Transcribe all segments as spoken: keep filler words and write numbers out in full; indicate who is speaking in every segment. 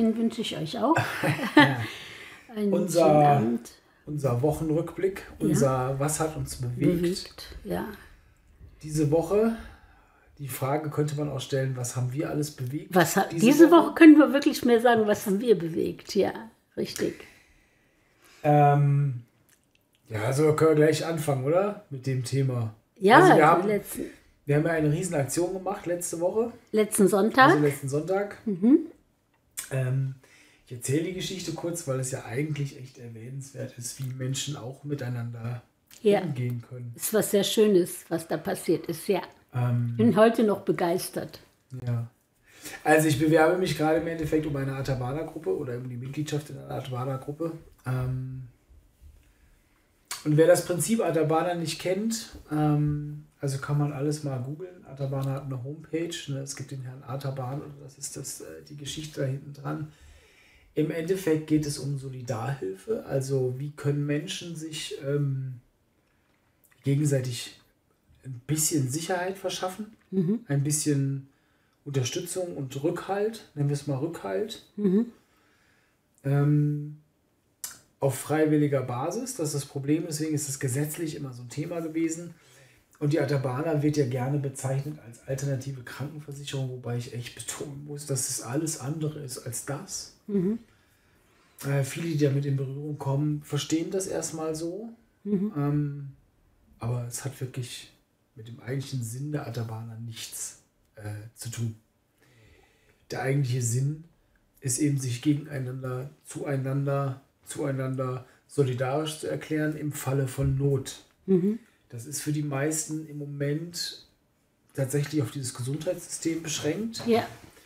Speaker 1: Dahin wünsche ich euch auch
Speaker 2: Ja.
Speaker 1: einen
Speaker 2: Unser-
Speaker 1: schönen Abend.
Speaker 2: Unser Wochenrückblick, unser Was hat uns bewegt.
Speaker 1: Bewegt. Ja.
Speaker 2: Diese Woche, die Frage könnte man auch stellen, was haben wir alles bewegt?
Speaker 1: Was hat, diese, Woche? können wir wirklich mehr sagen, was haben wir bewegt. Ja, richtig.
Speaker 2: Ähm, ja, also können wir gleich anfangen, oder? Mit dem Thema.
Speaker 1: Ja,
Speaker 2: also wir,
Speaker 1: die
Speaker 2: haben,
Speaker 1: letzten,
Speaker 2: wir haben ja eine riesen Aktion gemacht letzte Woche,
Speaker 1: letzten Sonntag.
Speaker 2: also letzten Sonntag.
Speaker 1: Mhm.
Speaker 2: Ähm, ich erzähle die Geschichte kurz, weil es ja eigentlich echt erwähnenswert ist, wie Menschen auch miteinander
Speaker 1: Ja.
Speaker 2: umgehen können.
Speaker 1: Ist was sehr Schönes, was da passiert ist. Ja,
Speaker 2: Ähm,
Speaker 1: bin heute noch begeistert.
Speaker 2: Ja. Also ich bewerbe mich gerade im Endeffekt um eine Atabana-Gruppe oder um die Mitgliedschaft in einer Atabana-Gruppe. Ähm, und wer das Prinzip Atabana nicht kennt, ähm, also kann man alles mal googeln. Atabana hat eine Homepage, ne? Es gibt den Herrn Ataban, und das ist das, äh, die Geschichte da hinten dran. Im Endeffekt geht es um Solidarhilfe, also wie können Menschen sich ähm, gegenseitig ein bisschen Sicherheit verschaffen,
Speaker 1: Mhm.
Speaker 2: ein bisschen Unterstützung und Rückhalt, nennen wir es mal Rückhalt,
Speaker 1: Mhm.
Speaker 2: ähm, auf freiwilliger Basis. Das ist das Problem, deswegen ist es gesetzlich immer so ein Thema gewesen. Und die Atabana wird ja gerne bezeichnet als alternative Krankenversicherung, wobei ich echt betonen muss, dass es alles andere ist als das.
Speaker 1: Mhm.
Speaker 2: Äh, viele, die damit in Berührung kommen, verstehen das erstmal so.
Speaker 1: Mhm.
Speaker 2: Ähm, aber es hat wirklich mit dem eigentlichen Sinn der Atabana nichts äh, zu tun. Der eigentliche Sinn ist eben, sich gegeneinander, zueinander, zueinander solidarisch zu erklären im Falle von Not.
Speaker 1: Mhm.
Speaker 2: Das ist für die meisten im Moment tatsächlich auf dieses Gesundheitssystem beschränkt.
Speaker 1: Ja.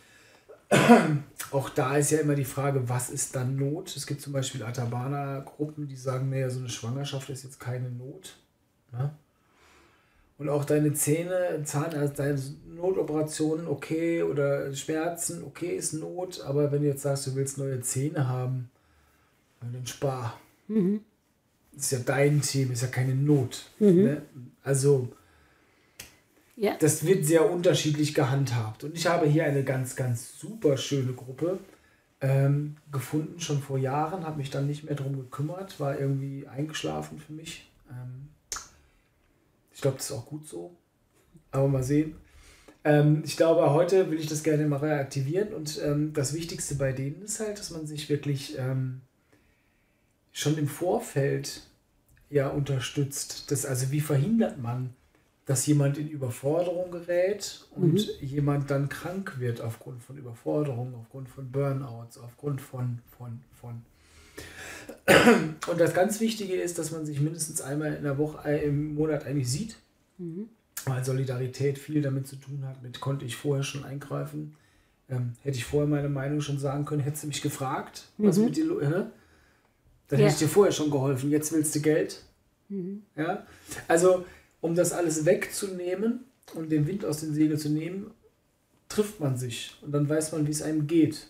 Speaker 2: Auch da ist ja immer die Frage, was ist dann Not? Es gibt zum Beispiel Atabana-Gruppen, die sagen, naja, so eine Schwangerschaft ist jetzt keine Not. Ne? Und auch deine Zähne, Zahnarzt, deine Notoperationen, okay, oder Schmerzen, okay, ist Not, aber wenn du jetzt sagst, du willst neue Zähne haben, dann spar.
Speaker 1: Mhm.
Speaker 2: Das ist ja dein Thema, ist ja keine Not.
Speaker 1: Mhm.
Speaker 2: Ne? Also,
Speaker 1: Ja.
Speaker 2: das wird sehr unterschiedlich gehandhabt. Und ich habe hier eine ganz, ganz super schöne Gruppe ähm, gefunden, schon vor Jahren, habe mich dann nicht mehr drum gekümmert, war irgendwie eingeschlafen für mich. Ähm, ich glaube, das ist auch gut so. Aber mal sehen. Ähm, ich glaube, heute will ich das gerne mal reaktivieren. Und ähm, das Wichtigste bei denen ist halt, dass man sich wirklich ähm, schon im Vorfeld ja unterstützt. Das, also wie verhindert man, dass jemand in Überforderung gerät und
Speaker 1: Mhm.
Speaker 2: jemand dann krank wird aufgrund von Überforderung, aufgrund von Burnouts, aufgrund von, von, von. Und das ganz Wichtige ist, dass man sich mindestens einmal in der Woche, äh, im Monat eigentlich sieht,
Speaker 1: Mhm.
Speaker 2: weil Solidarität viel damit zu tun hat, mit konnte ich vorher schon eingreifen, ähm, hätte ich vorher meine Meinung schon sagen können, hättest du mich gefragt, was
Speaker 1: Mhm.
Speaker 2: mit dir, lo- hä? Dann
Speaker 1: Ja.
Speaker 2: hätte ich dir vorher schon geholfen, jetzt willst du Geld.
Speaker 1: Mhm.
Speaker 2: Ja? Also, um das alles wegzunehmen und den Wind aus den Segeln zu nehmen, trifft man sich und dann weiß man, wie es einem geht.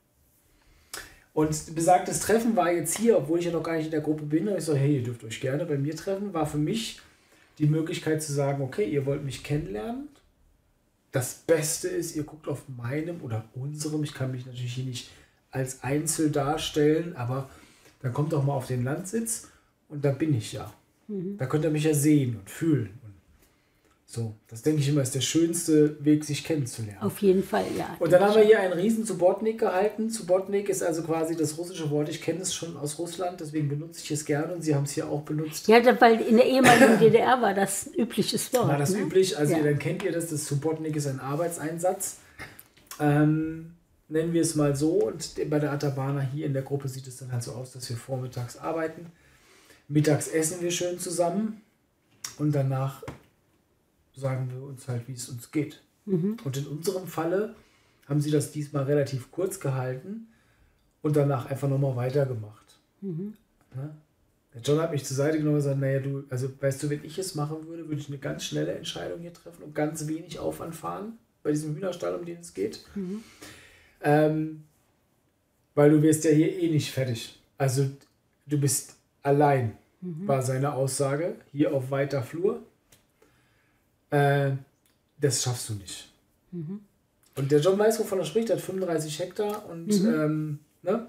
Speaker 2: Und besagtes Treffen war jetzt hier, obwohl ich ja noch gar nicht in der Gruppe bin, habe ich so, hey, ihr dürft euch gerne bei mir treffen, war für mich die Möglichkeit zu sagen, okay, ihr wollt mich kennenlernen. Das Beste ist, ihr guckt auf meinem oder unserem, ich kann mich natürlich hier nicht als Einzel darstellen, aber dann kommt doch mal auf den Landsitz und da bin ich ja.
Speaker 1: Mhm.
Speaker 2: Da könnt ihr mich ja sehen und fühlen. Und so, das denke ich immer, ist der schönste Weg, sich kennenzulernen.
Speaker 1: Auf jeden Fall, ja.
Speaker 2: Und dann haben wir hier einen riesen Subotnik gehalten. Subotnik ist also quasi das russische Wort. Ich kenne es schon aus Russland, deswegen benutze ich es gerne und Sie haben es hier auch benutzt.
Speaker 1: Ja, da- weil in der ehemaligen D D R war das ein übliches Wort.
Speaker 2: War das
Speaker 1: ne?
Speaker 2: üblich? Also
Speaker 1: Ja.
Speaker 2: dann kennt ihr das, das Subotnik ist ein Arbeitseinsatz. Ähm, nennen wir es mal so. Und bei der Atabana hier in der Gruppe sieht es dann halt so aus, dass wir vormittags arbeiten. Mittags essen wir schön zusammen und danach sagen wir uns halt, wie es uns geht.
Speaker 1: Mhm.
Speaker 2: Und in unserem Falle haben sie das diesmal relativ kurz gehalten und danach einfach nochmal weitergemacht.
Speaker 1: Mhm.
Speaker 2: Ne? Der John hat mich zur Seite genommen und gesagt, naja, du, also weißt du, wenn ich es machen würde, würde ich eine ganz schnelle Entscheidung hier treffen und ganz wenig Aufwand fahren bei diesem Hühnerstall, um den es geht.
Speaker 1: Mhm.
Speaker 2: Ähm, weil du wirst ja hier eh nicht fertig. Also du bist allein,
Speaker 1: Mhm.
Speaker 2: war seine Aussage, hier auf weiter Flur. Äh, das schaffst du nicht.
Speaker 1: Mhm.
Speaker 2: Und der John weiß, wovon er spricht, er hat fünfunddreißig Hektar und
Speaker 1: Mhm.
Speaker 2: ähm, Ne?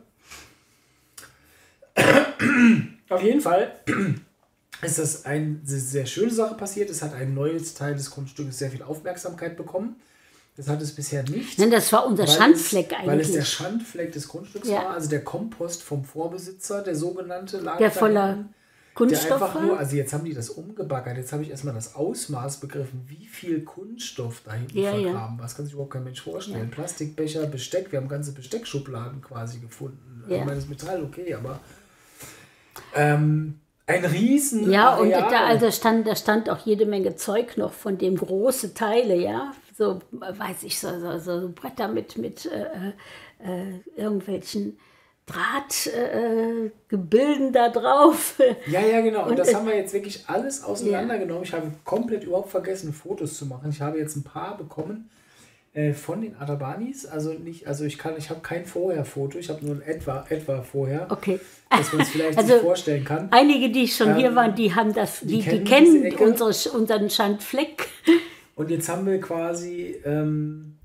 Speaker 2: Auf jeden Fall ist das eine sehr schöne Sache passiert. Es hat ein neues Teil des Grundstücks sehr viel Aufmerksamkeit bekommen. Das hat es bisher nicht.
Speaker 1: Nein, das war unser Schandfleck
Speaker 2: es,
Speaker 1: eigentlich.
Speaker 2: Weil es der Schandfleck des Grundstücks
Speaker 1: ja.
Speaker 2: war. Also der Kompost vom Vorbesitzer, der sogenannte, lag
Speaker 1: der voller Kunststoff
Speaker 2: der einfach
Speaker 1: war?
Speaker 2: nur, also jetzt haben die das umgebaggert. Jetzt habe ich erstmal das Ausmaß begriffen, wie viel Kunststoff da hinten
Speaker 1: ja,
Speaker 2: vergraben
Speaker 1: ja.
Speaker 2: war. Das kann sich überhaupt kein Mensch vorstellen.
Speaker 1: Ja.
Speaker 2: Plastikbecher, Besteck. Wir haben ganze Besteckschubladen quasi gefunden.
Speaker 1: Ja.
Speaker 2: Ich meine, das Metall, okay, aber ähm, ein riesen
Speaker 1: Ja,
Speaker 2: Areal.
Speaker 1: und da, also stand, da stand auch jede Menge Zeug noch, von dem große Teile, ja, so, weiß ich, so, so, so Bretter mit, mit äh, äh, irgendwelchen Drahtgebilden äh, da drauf.
Speaker 2: Ja, ja, genau. Und,
Speaker 1: und
Speaker 2: das
Speaker 1: äh,
Speaker 2: haben wir jetzt wirklich alles auseinandergenommen. Ja. Ich habe komplett überhaupt vergessen, Fotos zu machen. Ich habe jetzt ein paar bekommen äh, von den Atabanis. Also nicht, also ich kann, ich habe kein Vorher-Foto, ich habe nur ein etwa, etwa vorher.
Speaker 1: Okay.
Speaker 2: Dass man es vielleicht
Speaker 1: also
Speaker 2: sich vorstellen kann.
Speaker 1: Einige, die schon ähm, hier waren, die haben das, die, die kennen, die kennen unsere, unseren Schandfleck.
Speaker 2: Und jetzt haben wir quasi ähm,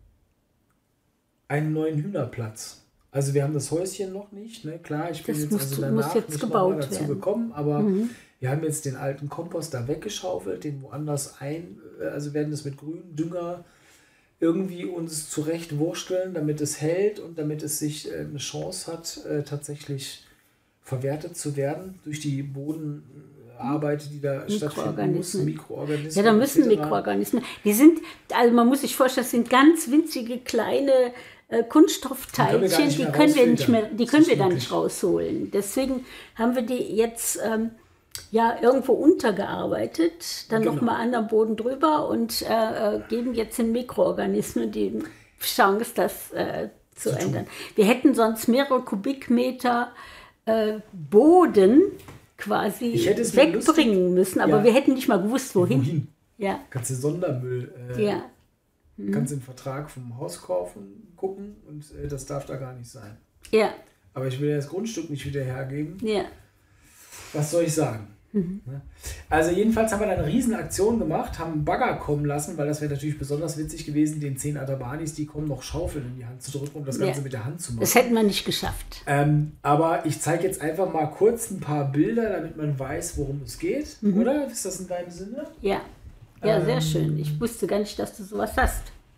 Speaker 2: einen neuen Hühnerplatz. Also wir haben das Häuschen noch nicht, ne? Klar, ich bin
Speaker 1: das
Speaker 2: jetzt
Speaker 1: musst,
Speaker 2: also danach
Speaker 1: jetzt
Speaker 2: nicht
Speaker 1: gebaut
Speaker 2: nochmal dazu
Speaker 1: werden.
Speaker 2: gekommen, aber
Speaker 1: mhm.
Speaker 2: wir haben jetzt den alten Kompost da weggeschaufelt, den woanders ein, also werden das mit grünem Dünger irgendwie uns zurecht wursteln, damit es hält und damit es sich äh, eine Chance hat, äh, tatsächlich verwertet zu werden durch die Bodenarbeit, die da stattfinden muss, Mikroorganismen.
Speaker 1: Ja, da müssen Mikroorganismen. Die sind, also man muss sich vorstellen, das sind ganz winzige kleine äh, Kunststoffteilchen, die können wir nicht mehr, die können wir da nicht rausholen. Deswegen haben wir die jetzt ähm, ja irgendwo untergearbeitet, dann
Speaker 2: genau.
Speaker 1: nochmal an den Boden drüber und äh, geben jetzt den Mikroorganismen die Chance, das äh, zu, zu ändern. Wir hätten sonst mehrere Kubikmeter äh, Boden quasi wegbringen müssen, aber ja. wir hätten nicht mal gewusst, wohin.
Speaker 2: wohin?
Speaker 1: Ja.
Speaker 2: Kannst du Sondermüll, äh,
Speaker 1: ja.
Speaker 2: mhm. kannst den Vertrag vom Haus kaufen, gucken und äh, das darf da gar nicht sein.
Speaker 1: Ja.
Speaker 2: Aber ich will ja das Grundstück nicht wieder hergeben.
Speaker 1: Ja.
Speaker 2: Was soll ich sagen? Mhm. Also jedenfalls haben wir da eine riesen Aktion gemacht, haben einen Bagger kommen lassen, weil das wäre natürlich besonders witzig gewesen, den zehn Atabanis, die kommen, noch Schaufeln in die Hand zu drücken, um das Ganze ja. mit der Hand zu machen.
Speaker 1: Das hätten wir nicht geschafft.
Speaker 2: Ähm, aber ich zeige jetzt einfach mal kurz ein paar Bilder, damit man weiß, worum es geht. Mhm. Oder? Ist das in deinem Sinne?
Speaker 1: Ja. Ja,
Speaker 2: ähm,
Speaker 1: sehr schön. Ich wusste gar nicht, dass du sowas hast.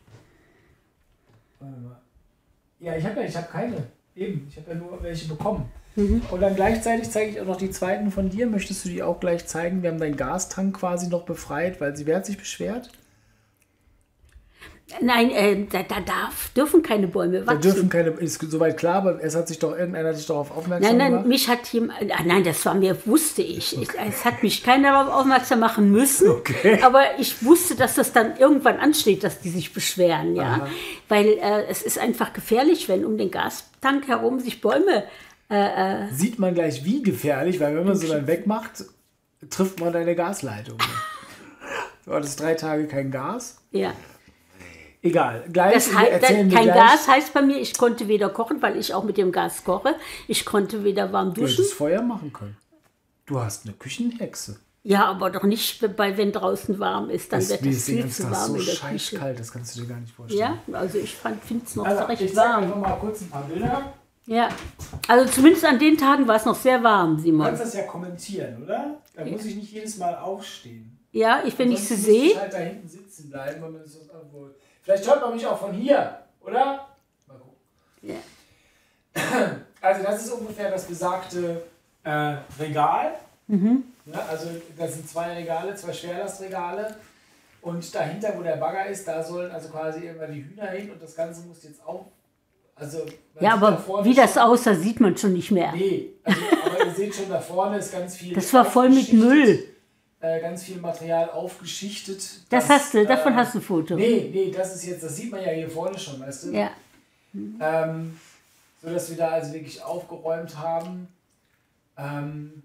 Speaker 2: Warte mal. Ja, ich habe ja, ich habe keine. Eben, ich habe ja nur welche bekommen. Mhm. Und dann gleichzeitig zeige ich auch noch die zweiten von dir. Möchtest du die auch gleich zeigen? Wir haben deinen Gastank quasi noch befreit, weil sie wer hat sich beschwert?
Speaker 1: Nein, äh, da, da darf, dürfen keine Bäume wachsen.
Speaker 2: Da dürfen keine, ist soweit klar, aber es hat sich doch, irgendeiner hat sich darauf aufmerksam
Speaker 1: nein, nein,
Speaker 2: gemacht.
Speaker 1: Mich hat jemand, nein, das war mir, wusste ich. Okay. ich. Es hat mich keiner darauf aufmerksam machen müssen,
Speaker 2: okay.
Speaker 1: aber ich wusste, dass das dann irgendwann ansteht, dass die sich beschweren, ja. Aha. Weil äh, es ist einfach gefährlich, wenn um den Gastank herum sich Bäume Äh, äh,
Speaker 2: Sieht man gleich, wie gefährlich, weil wenn man so dann wegmacht, trifft man deine Gasleitung. Du hattest drei Tage kein Gas.
Speaker 1: Ja.
Speaker 2: Egal. Gleich
Speaker 1: das heißt,
Speaker 2: erzählen
Speaker 1: kein
Speaker 2: wir gleich.
Speaker 1: Gas heißt bei mir, ich konnte weder kochen, weil ich auch mit dem Gas koche. Ich konnte weder warm duschen.
Speaker 2: Du hättest Feuer machen können. Du hast eine Küchenhexe.
Speaker 1: Ja, aber doch nicht, bei, wenn draußen warm ist. Dann
Speaker 2: das
Speaker 1: wird es viel zu warm
Speaker 2: so
Speaker 1: in der
Speaker 2: scheiß
Speaker 1: Küche.
Speaker 2: Kalt, das kannst du dir gar nicht vorstellen.
Speaker 1: Ja, also ich finde es noch
Speaker 2: also,
Speaker 1: recht
Speaker 2: ich
Speaker 1: warm.
Speaker 2: Ich zeige einfach mal kurz ein paar Bilder.
Speaker 1: Ja, also zumindest an den Tagen war es noch sehr warm, Simon.
Speaker 2: Du kannst das ja kommentieren, oder? Da ja. muss ich nicht jedes Mal aufstehen.
Speaker 1: Ja, ich, wenn ich sie
Speaker 2: sehe.
Speaker 1: sehe.
Speaker 2: Ich halt da hinten sitzen bleiben, wenn man das irgendwo. Vielleicht hört man mich auch von hier, oder? Mal gucken.
Speaker 1: Ja.
Speaker 2: Also das ist ungefähr das besagte äh, Regal.
Speaker 1: Mhm.
Speaker 2: Ja, also das sind zwei Regale, zwei Schwerlastregale. Und dahinter, wo der Bagger ist, da sollen also quasi irgendwann die Hühner hin und das Ganze muss jetzt auch. Also,
Speaker 1: ja, aber da wie das aussah, sieht man schon nicht mehr.
Speaker 2: Nee, also, aber ihr seht schon, da vorne ist ganz viel.
Speaker 1: Das war voll mit Müll.
Speaker 2: Äh, ganz viel Material aufgeschichtet.
Speaker 1: Das, das hast du, davon äh, hast du ein Foto.
Speaker 2: Nee, nee, das ist jetzt, das sieht man ja hier vorne schon, weißt du?
Speaker 1: Ja.
Speaker 2: Mhm. Ähm, so dass wir da also wirklich aufgeräumt haben. Ähm,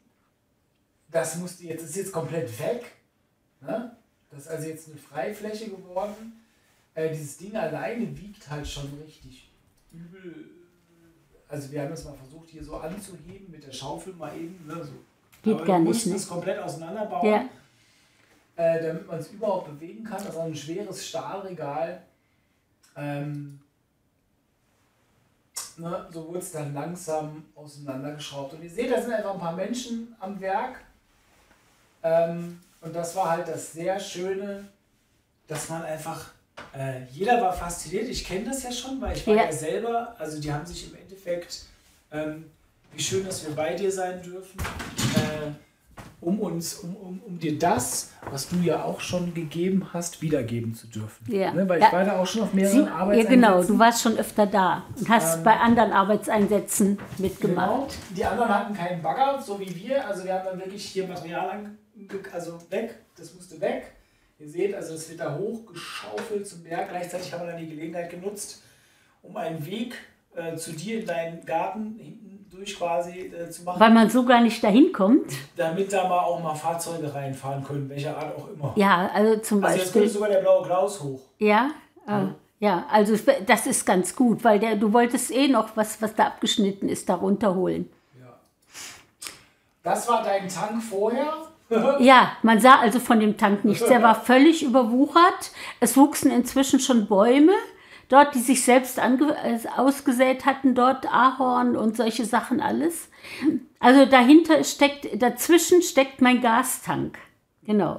Speaker 2: das musste jetzt, ist jetzt komplett weg. Ne? Das ist also jetzt eine Freifläche geworden. Äh, dieses Ding alleine wiegt halt schon richtig übel. Also wir haben das mal versucht hier so anzuheben mit der Schaufel mal eben. Ne, so.
Speaker 1: Geht
Speaker 2: Aber
Speaker 1: gar
Speaker 2: wir
Speaker 1: nicht.
Speaker 2: mussten
Speaker 1: Ne?
Speaker 2: es komplett auseinanderbauen,
Speaker 1: ja.
Speaker 2: äh, damit man es überhaupt bewegen kann. Das ist ein schweres Stahlregal. Ähm, ne, so wurde es dann langsam auseinandergeschraubt. Und ihr seht, da sind einfach ein paar Menschen am Werk. Ähm, und das war halt das sehr Schöne, dass man einfach, äh, jeder war fasziniert. Ich kenne das ja schon, weil ich war ja. ja selber, also die haben sich im Endeffekt, ähm, wie schön, dass wir bei dir sein dürfen, äh, um uns, um, um, um dir das, was du ja auch schon gegeben hast, wiedergeben zu dürfen.
Speaker 1: Ja.
Speaker 2: Ne? Weil
Speaker 1: ja.
Speaker 2: ich war da auch schon auf mehreren
Speaker 1: Sie,
Speaker 2: Arbeitseinsätzen.
Speaker 1: Ja, genau, du warst schon öfter da und hast ähm, bei anderen Arbeitseinsätzen mitgemacht.
Speaker 2: Genau, die anderen hatten keinen Bagger, so wie wir. Also wir haben dann wirklich hier Material ange also weg, das musste weg. Ihr seht, also das wird da hochgeschaufelt zum Berg. Gleichzeitig haben wir dann die Gelegenheit genutzt, um einen Weg äh, zu dir in deinen Garten hinten durch quasi äh, zu machen.
Speaker 1: Weil man so gar nicht dahin kommt.
Speaker 2: Damit da mal auch mal Fahrzeuge reinfahren können, welcher Art auch immer.
Speaker 1: Ja, also zum
Speaker 2: also
Speaker 1: Beispiel.
Speaker 2: jetzt könnte sogar der blaue Klaus hoch.
Speaker 1: Ja, äh, ja. ja, also das ist ganz gut, weil der, du wolltest eh noch was, was da abgeschnitten ist, da runterholen.
Speaker 2: Ja. Das war dein Tank vorher?
Speaker 1: Ja, man sah also von dem Tank nichts. Der war völlig überwuchert. Es wuchsen inzwischen schon Bäume dort, die sich selbst ange ausgesät hatten, dort Ahorn und solche Sachen alles. Also dahinter steckt, dazwischen steckt mein Gastank. Genau.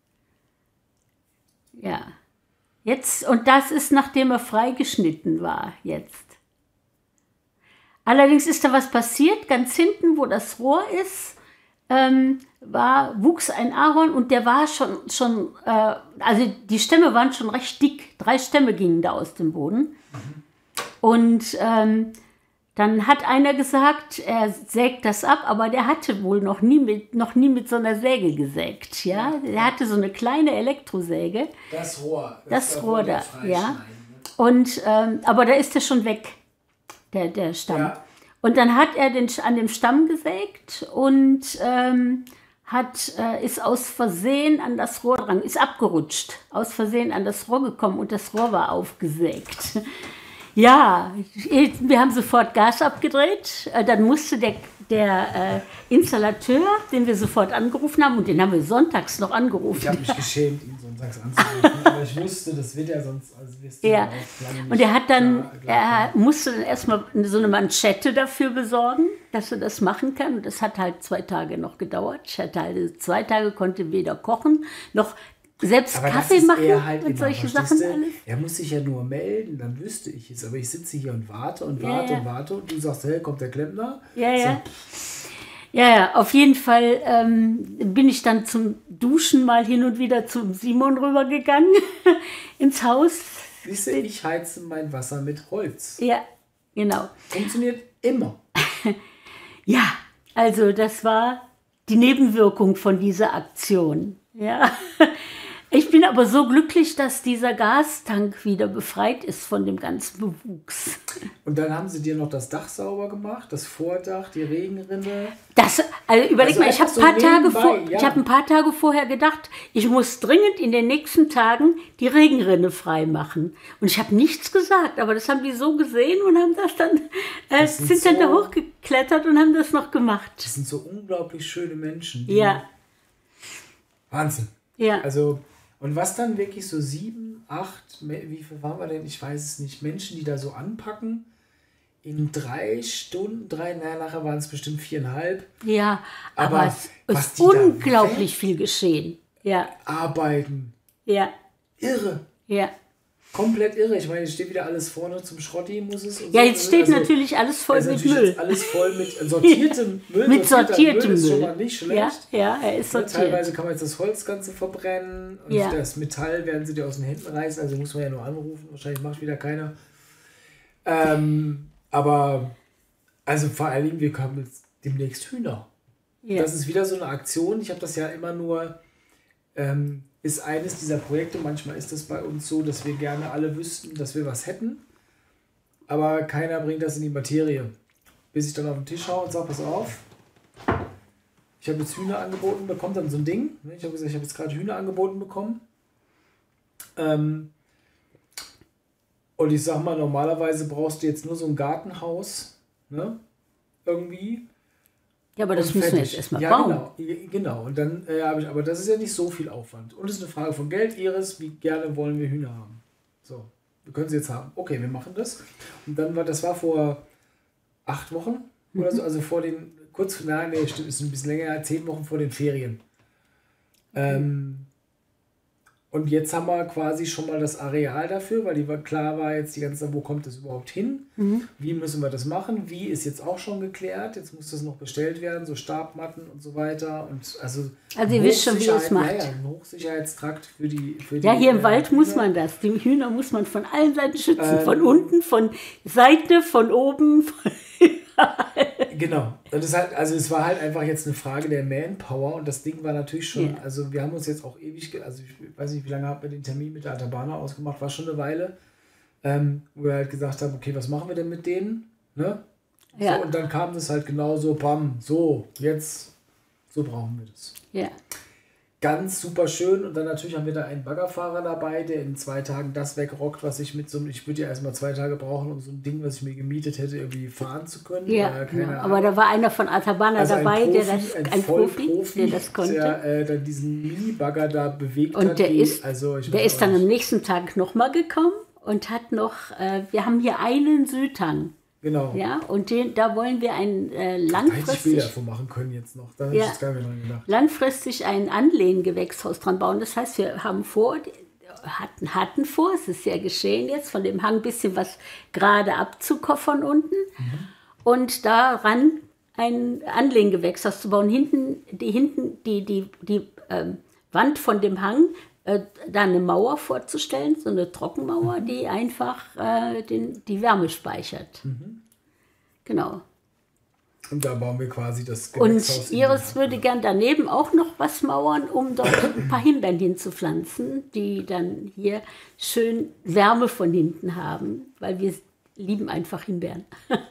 Speaker 1: Ja. Jetzt, und das ist, nachdem er freigeschnitten war, jetzt. Allerdings ist da was passiert, ganz hinten, wo das Rohr ist, ähm, war, wuchs ein Ahorn und der war schon, schon äh, also die Stämme waren schon recht dick. Drei Stämme gingen da aus dem Boden. Mhm. Und ähm, dann hat einer gesagt, er sägt das ab, aber der hatte wohl noch nie mit, noch nie mit so einer Säge gesägt. Ja? Der hatte so eine kleine Elektrosäge.
Speaker 2: Das Rohr.
Speaker 1: Das, das Rohr da, ja. Und, ähm, aber da ist er schon weg, der, der Stamm. Ja. Und dann hat er den, an dem Stamm gesägt und ähm, hat, äh, ist aus Versehen an das Rohr dran, ist abgerutscht, aus Versehen an das Rohr gekommen und das Rohr war aufgesägt. Ja, wir haben sofort Gas abgedreht, äh, dann musste der, der äh, Installateur, den wir sofort angerufen haben, und den haben wir sonntags noch angerufen.
Speaker 2: Ich habe mich geschämt, ihn sonntags anzurufen, aber ich wusste, das wird ja sonst, also wirst du
Speaker 1: ja. Und er hat dann, er musste dann erstmal so eine Manschette dafür besorgen, dass er das machen kann. Und das hat halt zwei Tage noch gedauert. Ich hatte halt zwei Tage, konnte weder kochen, noch selbst
Speaker 2: aber
Speaker 1: Kaffee machen
Speaker 2: halt
Speaker 1: und
Speaker 2: immer,
Speaker 1: solche Sachen
Speaker 2: du?
Speaker 1: alles.
Speaker 2: Er muss sich ja nur melden, dann wüsste ich es. Aber ich sitze hier und warte und warte
Speaker 1: ja, ja.
Speaker 2: und warte und du sagst, hey, kommt der Klempner?
Speaker 1: Ja, ja. So. Ja, ja, auf jeden Fall ähm, bin ich dann zum Duschen mal hin und wieder zum Simon rübergegangen ins Haus.
Speaker 2: Siehst du, ich heize mein Wasser mit Holz.
Speaker 1: Ja, genau.
Speaker 2: Funktioniert immer.
Speaker 1: Ja, also das war die Nebenwirkung von dieser Aktion. Ja. Ich bin aber so glücklich, dass dieser Gastank wieder befreit ist von dem ganzen Bewuchs.
Speaker 2: Und dann haben sie dir noch das Dach sauber gemacht, das Vordach, die Regenrinne.
Speaker 1: Das, also überleg
Speaker 2: also
Speaker 1: mal, ich habe
Speaker 2: so
Speaker 1: ein, ja.
Speaker 2: ich
Speaker 1: hab ein paar Tage vorher gedacht, ich muss dringend in den nächsten Tagen die Regenrinne freimachen. Und ich habe nichts gesagt, aber das haben die so gesehen und haben das dann, äh, das sind, sind so, dann da hochgeklettert und haben das noch gemacht.
Speaker 2: Das sind so unglaublich schöne Menschen.
Speaker 1: Ja.
Speaker 2: Wahnsinn.
Speaker 1: Ja.
Speaker 2: Also, und was dann wirklich so sieben, acht, wie viel waren wir denn? Ich weiß es nicht. Menschen, die da so anpacken, in drei Stunden, drei, naja, nachher waren es bestimmt viereinhalb.
Speaker 1: Ja, aber, aber es ist unglaublich viel geschehen. Ja.
Speaker 2: Arbeiten.
Speaker 1: Ja.
Speaker 2: Irre.
Speaker 1: Ja.
Speaker 2: Komplett irre. Ich meine, jetzt steht wieder alles vorne zum Schrotti, muss es. Und
Speaker 1: ja,
Speaker 2: so.
Speaker 1: jetzt steht
Speaker 2: also,
Speaker 1: natürlich alles voll
Speaker 2: also
Speaker 1: mit Müll.
Speaker 2: Jetzt alles voll mit sortiertem Müll.
Speaker 1: Mit sortiertem Müll.
Speaker 2: Ist schon mal nicht schlecht.
Speaker 1: Ja, ja, er ist sortiert.
Speaker 2: Teilweise kann man jetzt das Holz Ganze verbrennen und ja. das Metall werden sie dir aus den Händen reißen. Also muss man ja nur anrufen. Wahrscheinlich macht wieder keiner. Ähm, aber, also vor allen Dingen, wir haben jetzt demnächst Hühner. Ja. Das ist wieder so eine Aktion. Ich habe das ja immer nur... Ähm, ist eines dieser Projekte. Manchmal ist es bei uns so, dass wir gerne alle wüssten, dass wir was hätten, aber keiner bringt das in die Materie. Bis ich dann auf den Tisch schaue und sage, pass auf, ich habe jetzt Hühner angeboten bekommen, dann so ein Ding. Ich habe gesagt, ich habe jetzt gerade Hühner angeboten bekommen. Ähm, und ich sag mal, normalerweise brauchst du jetzt nur so ein Gartenhaus, ne? Irgendwie.
Speaker 1: Ja, aber das müssen wir jetzt erstmal
Speaker 2: ja,
Speaker 1: bauen.
Speaker 2: Genau, genau. Und dann äh, habe ich, aber das ist ja nicht so viel Aufwand. Und es ist eine Frage von Geld. Iris, wie gerne wollen wir Hühner haben? So, wir können sie jetzt haben. Okay, wir machen das. Und dann war, das war vor acht Wochen oder so, also vor den, kurz, nein, nee, stimmt, ist ein bisschen länger, zehn Wochen vor den Ferien. Ähm, und jetzt haben wir quasi schon mal das Areal dafür, weil die war, klar war jetzt die ganze Zeit, wo kommt das überhaupt hin? Mhm. Wie müssen wir das machen? Wie ist jetzt auch schon geklärt? Jetzt muss das noch bestellt werden, so Stabmatten und so weiter. Und also
Speaker 1: also ihr wisst schon, wie ihr es macht.
Speaker 2: Ja, ja, ein Hochsicherheitstrakt für die für
Speaker 1: Ja,
Speaker 2: die,
Speaker 1: hier im
Speaker 2: äh,
Speaker 1: Wald
Speaker 2: Hühner.
Speaker 1: muss man das. Die Hühner muss man von allen Seiten schützen.
Speaker 2: Ähm,
Speaker 1: von unten, von Seite, von oben. Von
Speaker 2: Genau. Und das halt, also es war halt einfach jetzt eine Frage der Manpower und das Ding war natürlich schon,
Speaker 1: Ja.
Speaker 2: also wir haben uns jetzt auch ewig, ge- also ich weiß nicht, wie lange haben wir den Termin mit der Atabana ausgemacht, war schon eine Weile, ähm, wo wir halt gesagt haben, okay, was machen wir denn mit denen? Ne?
Speaker 1: Ja.
Speaker 2: So, und dann kam das halt genauso, bam, so, jetzt, so brauchen wir das.
Speaker 1: Ja.
Speaker 2: Ganz super schön und dann natürlich haben wir da einen Baggerfahrer dabei, der in zwei Tagen das wegrockt, was ich mit so einem, ich würde ja erstmal zwei Tage brauchen, um so ein Ding, was ich mir gemietet hätte, irgendwie fahren zu können.
Speaker 1: Ja,
Speaker 2: äh, keine
Speaker 1: genau.
Speaker 2: Ahnung.
Speaker 1: Aber da war einer von Atabana
Speaker 2: Also ein
Speaker 1: dabei,
Speaker 2: Profi,
Speaker 1: der das,
Speaker 2: ein
Speaker 1: ein Profi,
Speaker 2: Vollprofi,
Speaker 1: der das konnte.
Speaker 2: der äh, dann diesen Mini-Bagger da bewegt
Speaker 1: Und
Speaker 2: hat.
Speaker 1: der
Speaker 2: wie,
Speaker 1: ist,
Speaker 2: also ich
Speaker 1: der
Speaker 2: weiß
Speaker 1: ist
Speaker 2: auch
Speaker 1: dann
Speaker 2: nicht.
Speaker 1: am nächsten Tag nochmal gekommen und hat noch, äh, wir haben hier einen Südhang.
Speaker 2: Genau.
Speaker 1: Ja, und den, da wollen wir ein äh,
Speaker 2: Da hätte ich
Speaker 1: langfristig,
Speaker 2: Bilder davon machen können jetzt noch. Da hätte
Speaker 1: Ja.
Speaker 2: ich jetzt gar nicht dran gedacht.
Speaker 1: langfristig ein Anlehngewächshaus dran bauen. Das heißt, wir haben vor, hatten, hatten vor, es ist ja geschehen jetzt, von dem Hang ein bisschen was gerade abzukoffern unten
Speaker 2: Mhm.
Speaker 1: und daran ein Anlehngewächshaus zu bauen. Hinten, die, hinten, die, die, die ähm, Wand von dem Hang, äh, da eine Mauer vorzustellen, so eine Trockenmauer,
Speaker 2: Mhm.
Speaker 1: die einfach äh, den, die Wärme speichert.
Speaker 2: Mhm.
Speaker 1: Genau.
Speaker 2: Und da bauen wir quasi das
Speaker 1: Und
Speaker 2: Gewächshaus in
Speaker 1: Iris
Speaker 2: den-
Speaker 1: würde gern daneben auch noch was mauern, um dort ein paar Himbeeren hinzupflanzen, die dann hier schön Wärme von hinten haben, weil wir lieben einfach Himbeeren.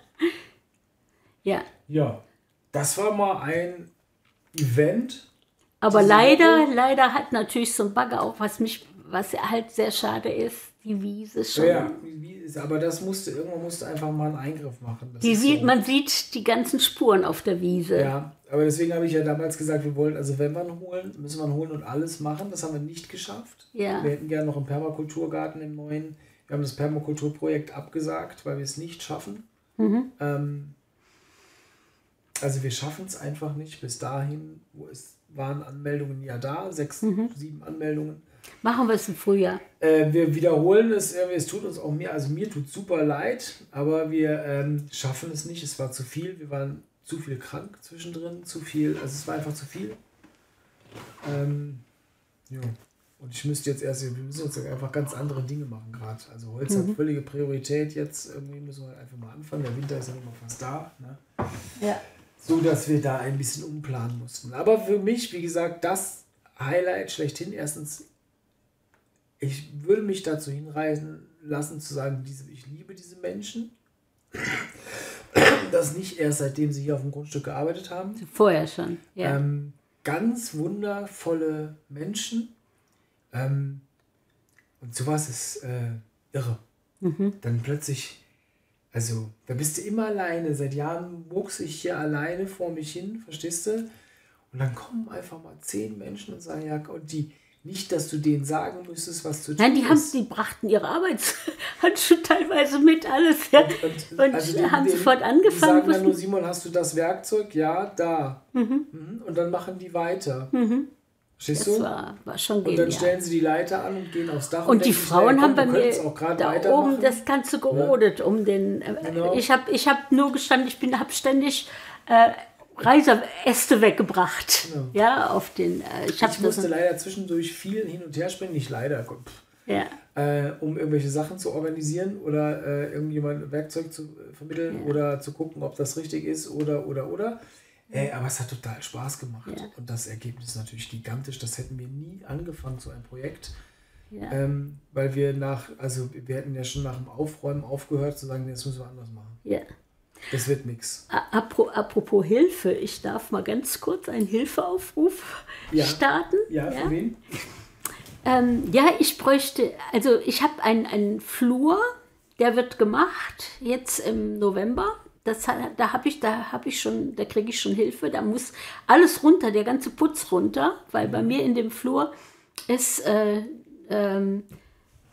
Speaker 1: Ja,
Speaker 2: Ja, das war mal ein Event.
Speaker 1: aber
Speaker 2: Diese
Speaker 1: leider,
Speaker 2: Woche-
Speaker 1: leider hat natürlich so ein Bagger auch, was mich, was halt sehr schade ist, die Wiese schon.
Speaker 2: Ja, wie ist, aber das musste, irgendwann musste einfach mal einen Eingriff machen. Das
Speaker 1: Die
Speaker 2: ist
Speaker 1: sieht,
Speaker 2: so.
Speaker 1: man sieht die ganzen Spuren auf der Wiese.
Speaker 2: Ja, aber deswegen habe ich ja damals gesagt, wir wollen, also wenn wir ihn holen, müssen wir ihn holen und alles machen. Das haben wir nicht geschafft.
Speaker 1: Ja.
Speaker 2: Wir hätten gerne noch einen Permakulturgarten im neuen. Wir haben das Permakulturprojekt abgesagt, weil wir es nicht schaffen.
Speaker 1: Mhm.
Speaker 2: Ähm, also wir schaffen es einfach nicht. Bis dahin, wo es waren Anmeldungen ja da, sechs,
Speaker 1: Mhm.
Speaker 2: sieben Anmeldungen.
Speaker 1: Machen wir es im Frühjahr.
Speaker 2: Äh, wir wiederholen es, äh, es tut uns auch mir, also mir tut super leid, aber wir ähm, schaffen es nicht. Es war zu viel, wir waren zu viel krank zwischendrin, zu viel, also es war einfach zu viel. Ähm, ja. Und ich müsste jetzt erst, wir müssen jetzt einfach ganz andere Dinge machen gerade. Also Holz
Speaker 1: Mhm.
Speaker 2: hat völlige Priorität jetzt, irgendwie müssen wir einfach mal anfangen. Der Winter ist ja noch mal fast da. Ne?
Speaker 1: Ja.
Speaker 2: So, dass wir da ein bisschen umplanen mussten. Aber für mich, wie gesagt, das Highlight schlechthin. Erstens, ich würde mich dazu hinreißen lassen, zu sagen, diese, ich liebe diese Menschen. Das nicht erst seitdem sie hier auf dem Grundstück gearbeitet haben.
Speaker 1: Vorher schon. Ja.
Speaker 2: Ähm, ganz wundervolle Menschen. Ähm, und sowas ist äh, irre.
Speaker 1: Mhm.
Speaker 2: Dann plötzlich, also, da bist du immer alleine. Seit Jahren wuchs ich hier alleine vor mich hin, verstehst du? Und dann kommen einfach mal zehn Menschen und sagen, ja, und die, nicht, dass du denen sagen müsstest, was zu tun
Speaker 1: Nein, die, haben,
Speaker 2: ist.
Speaker 1: die brachten ihre Arbeitshandschuhe teilweise mit, alles. Ja. Und,
Speaker 2: also die-
Speaker 1: haben
Speaker 2: die-
Speaker 1: sofort
Speaker 2: Die
Speaker 1: angefangen.
Speaker 2: sagen dann nur,
Speaker 1: wussten-
Speaker 2: Simon, hast du das Werkzeug? Ja, da.
Speaker 1: Mhm.
Speaker 2: Mhm. Und dann machen die weiter.
Speaker 1: Mhm.
Speaker 2: Verstehst
Speaker 1: Das
Speaker 2: du?
Speaker 1: war, war schon
Speaker 2: Und dann
Speaker 1: genial.
Speaker 2: stellen sie die Leiter an und gehen aufs Dach.
Speaker 1: Und die
Speaker 2: denken sich,
Speaker 1: Frauen
Speaker 2: naja,
Speaker 1: haben bei
Speaker 2: komm, wir
Speaker 1: mir
Speaker 2: können's auch gerade
Speaker 1: da
Speaker 2: weitermachen.
Speaker 1: oben das Ganze gerodet um den. Äh,
Speaker 2: Genau.
Speaker 1: Ich habe ich hab nur gestanden, ich habe ständig äh, Reiseäste weggebracht. Ja, auf den. Äh, ich hab
Speaker 2: Ich
Speaker 1: das.
Speaker 2: musste leider zwischendurch viel hin und her springen, nicht leider, pff,
Speaker 1: Ja,
Speaker 2: äh, um irgendwelche Sachen zu organisieren oder äh, irgendjemand Werkzeug zu äh, vermitteln
Speaker 1: Ja.
Speaker 2: oder zu gucken, ob das richtig ist oder, oder, oder. Äh, aber es hat total Spaß gemacht.
Speaker 1: Ja.
Speaker 2: Und das Ergebnis ist natürlich gigantisch. Das hätten wir nie angefangen, so ein Projekt.
Speaker 1: ja.
Speaker 2: Ähm, weil wir nach, also wir hätten ja schon nach dem Aufräumen aufgehört zu sagen, nee, das müssen wir anders machen.
Speaker 1: ja.
Speaker 2: Das wird nix.
Speaker 1: A- apro- Apropos Hilfe, ich darf mal ganz kurz einen Hilfeaufruf
Speaker 2: Ja.
Speaker 1: starten.
Speaker 2: Ja, für wen?
Speaker 1: Ähm, ja, ich bräuchte, also ich habe einen, einen Flur, der wird gemacht jetzt im November. Das, hat- da habe ich, da habe ich schon, da kriege ich schon Hilfe. Da muss alles runter, der ganze Putz runter, weil bei mir in dem Flur ist, äh, ähm,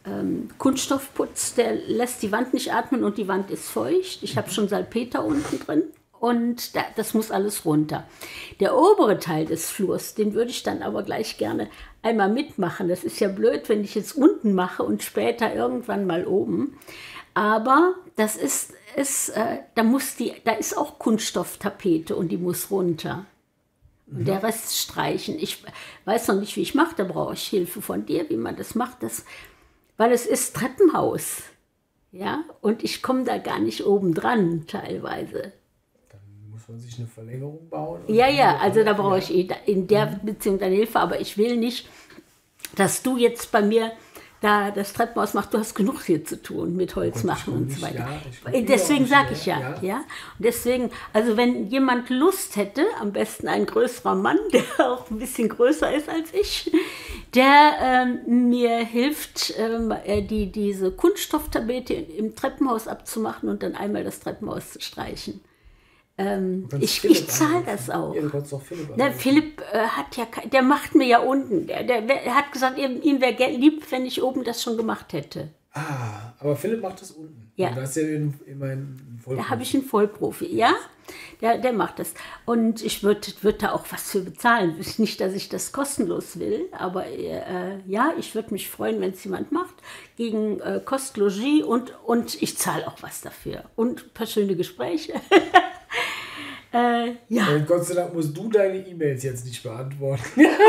Speaker 1: ähm, Kunststoffputz, der lässt die Wand nicht atmen und die Wand ist feucht. Ich habe schon Salpeter unten drin und da, das muss alles runter. Der obere Teil des Flurs, den würde ich dann aber gleich gerne einmal mitmachen. Das ist ja blöd, wenn ich jetzt unten mache und später irgendwann mal oben. Aber das ist, ist äh, da, muss die, da ist auch Kunststofftapete und die muss runter. Und der Rest streichen. Ich weiß noch nicht, wie ich mache, da brauche ich Hilfe von dir, wie man das macht. Das, weil es ist Treppenhaus. Ja, und ich komme da gar nicht oben dran teilweise.
Speaker 2: Dann muss man sich eine Verlängerung bauen.
Speaker 1: Ja, ja, also da brauche ich in der Beziehung deine Hilfe, aber ich will nicht, dass du jetzt bei mir da das Treppenhaus machst. Du hast genug hier zu tun mit Holz machen und so weiter. Ja, deswegen sage ich ja, ja, ja. Und deswegen, also wenn jemand Lust hätte, am besten ein größerer Mann, der auch ein bisschen größer ist als ich, der ähm, mir hilft, ähm, die, diese Kunststofftapete im Treppenhaus abzumachen und dann einmal das Treppenhaus zu streichen. Ähm, ich ich zahle das auch. Ja, du kannst doch Philipp Na, Philipp äh, hat ja, der macht mir ja unten. Der, der, der hat gesagt, ihm, ihm wäre lieb, wenn ich oben das schon gemacht hätte.
Speaker 2: Ah, aber Philipp macht das unten.
Speaker 1: Ja.
Speaker 2: Und da ist ja immerhin ein Vollprofi.
Speaker 1: Da habe ich einen Vollprofi, ja. Der, der macht das. Und ich würde würd da auch was für bezahlen. Nicht, dass ich das kostenlos will, aber äh, ja, ich würde mich freuen, wenn es jemand macht. Gegen äh, Kost, Logis und, und ich zahle auch was dafür. Und ein paar schöne Gespräche. Äh, ja.
Speaker 2: Und Gott sei Dank musst du deine E-Mails jetzt nicht beantworten.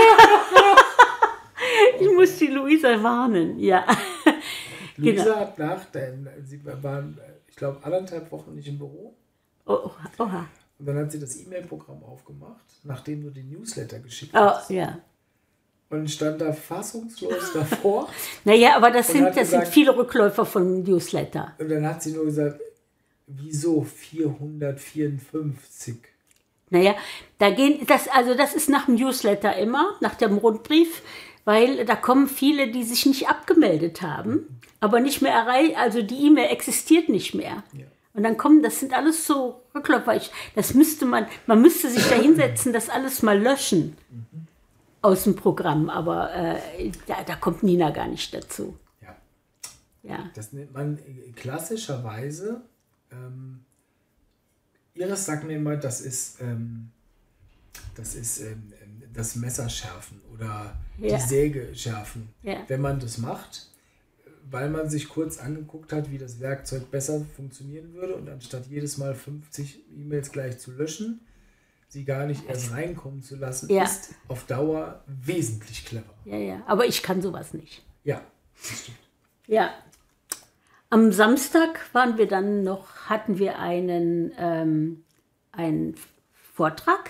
Speaker 1: Ich muss die Luisa warnen, ja.
Speaker 2: Luisa genau. hat nach, denn sie waren, ich glaube, anderthalb Wochen nicht im Büro.
Speaker 1: Oh, oha.
Speaker 2: Und dann hat sie das E-Mail-Programm aufgemacht, nachdem du den Newsletter geschickt
Speaker 1: oh,
Speaker 2: hast.
Speaker 1: Ja.
Speaker 2: Und stand da fassungslos davor.
Speaker 1: Naja, aber das, sind, das
Speaker 2: gesagt,
Speaker 1: sind viele Rückläufer von Newsletter.
Speaker 2: Und dann hat sie nur gesagt, wieso vierhundertvierundfünfzig?
Speaker 1: Naja, da gehen, das, also das ist nach dem Newsletter immer, nach dem Rundbrief, weil da kommen viele, die sich nicht abgemeldet haben, aber nicht mehr erreicht, also die E-Mail existiert nicht mehr. Ja. Und dann kommen, das sind alles so Rückläufer. Ich, das müsste man, man müsste sich da hinsetzen, das alles mal löschen mhm. aus dem Programm, aber äh, da, da kommt Nina gar nicht dazu.
Speaker 2: Ja.
Speaker 1: Ja.
Speaker 2: Das nennt man klassischerweise. Ähm, Iris sagt mir immer, das ist, ähm, das, ist ähm, das Messer schärfen oder ja. die Säge schärfen.
Speaker 1: Ja.
Speaker 2: Wenn man das macht, weil man sich kurz angeguckt hat, wie das Werkzeug besser funktionieren würde und anstatt jedes Mal fünfzig E-Mails gleich zu löschen, sie gar nicht erst reinkommen zu lassen, ja. ist auf Dauer wesentlich clever.
Speaker 1: Ja, ja, aber ich kann sowas nicht.
Speaker 2: Ja, das stimmt.
Speaker 1: Ja. Am Samstag waren wir dann noch, hatten wir einen, ähm, einen Vortrag.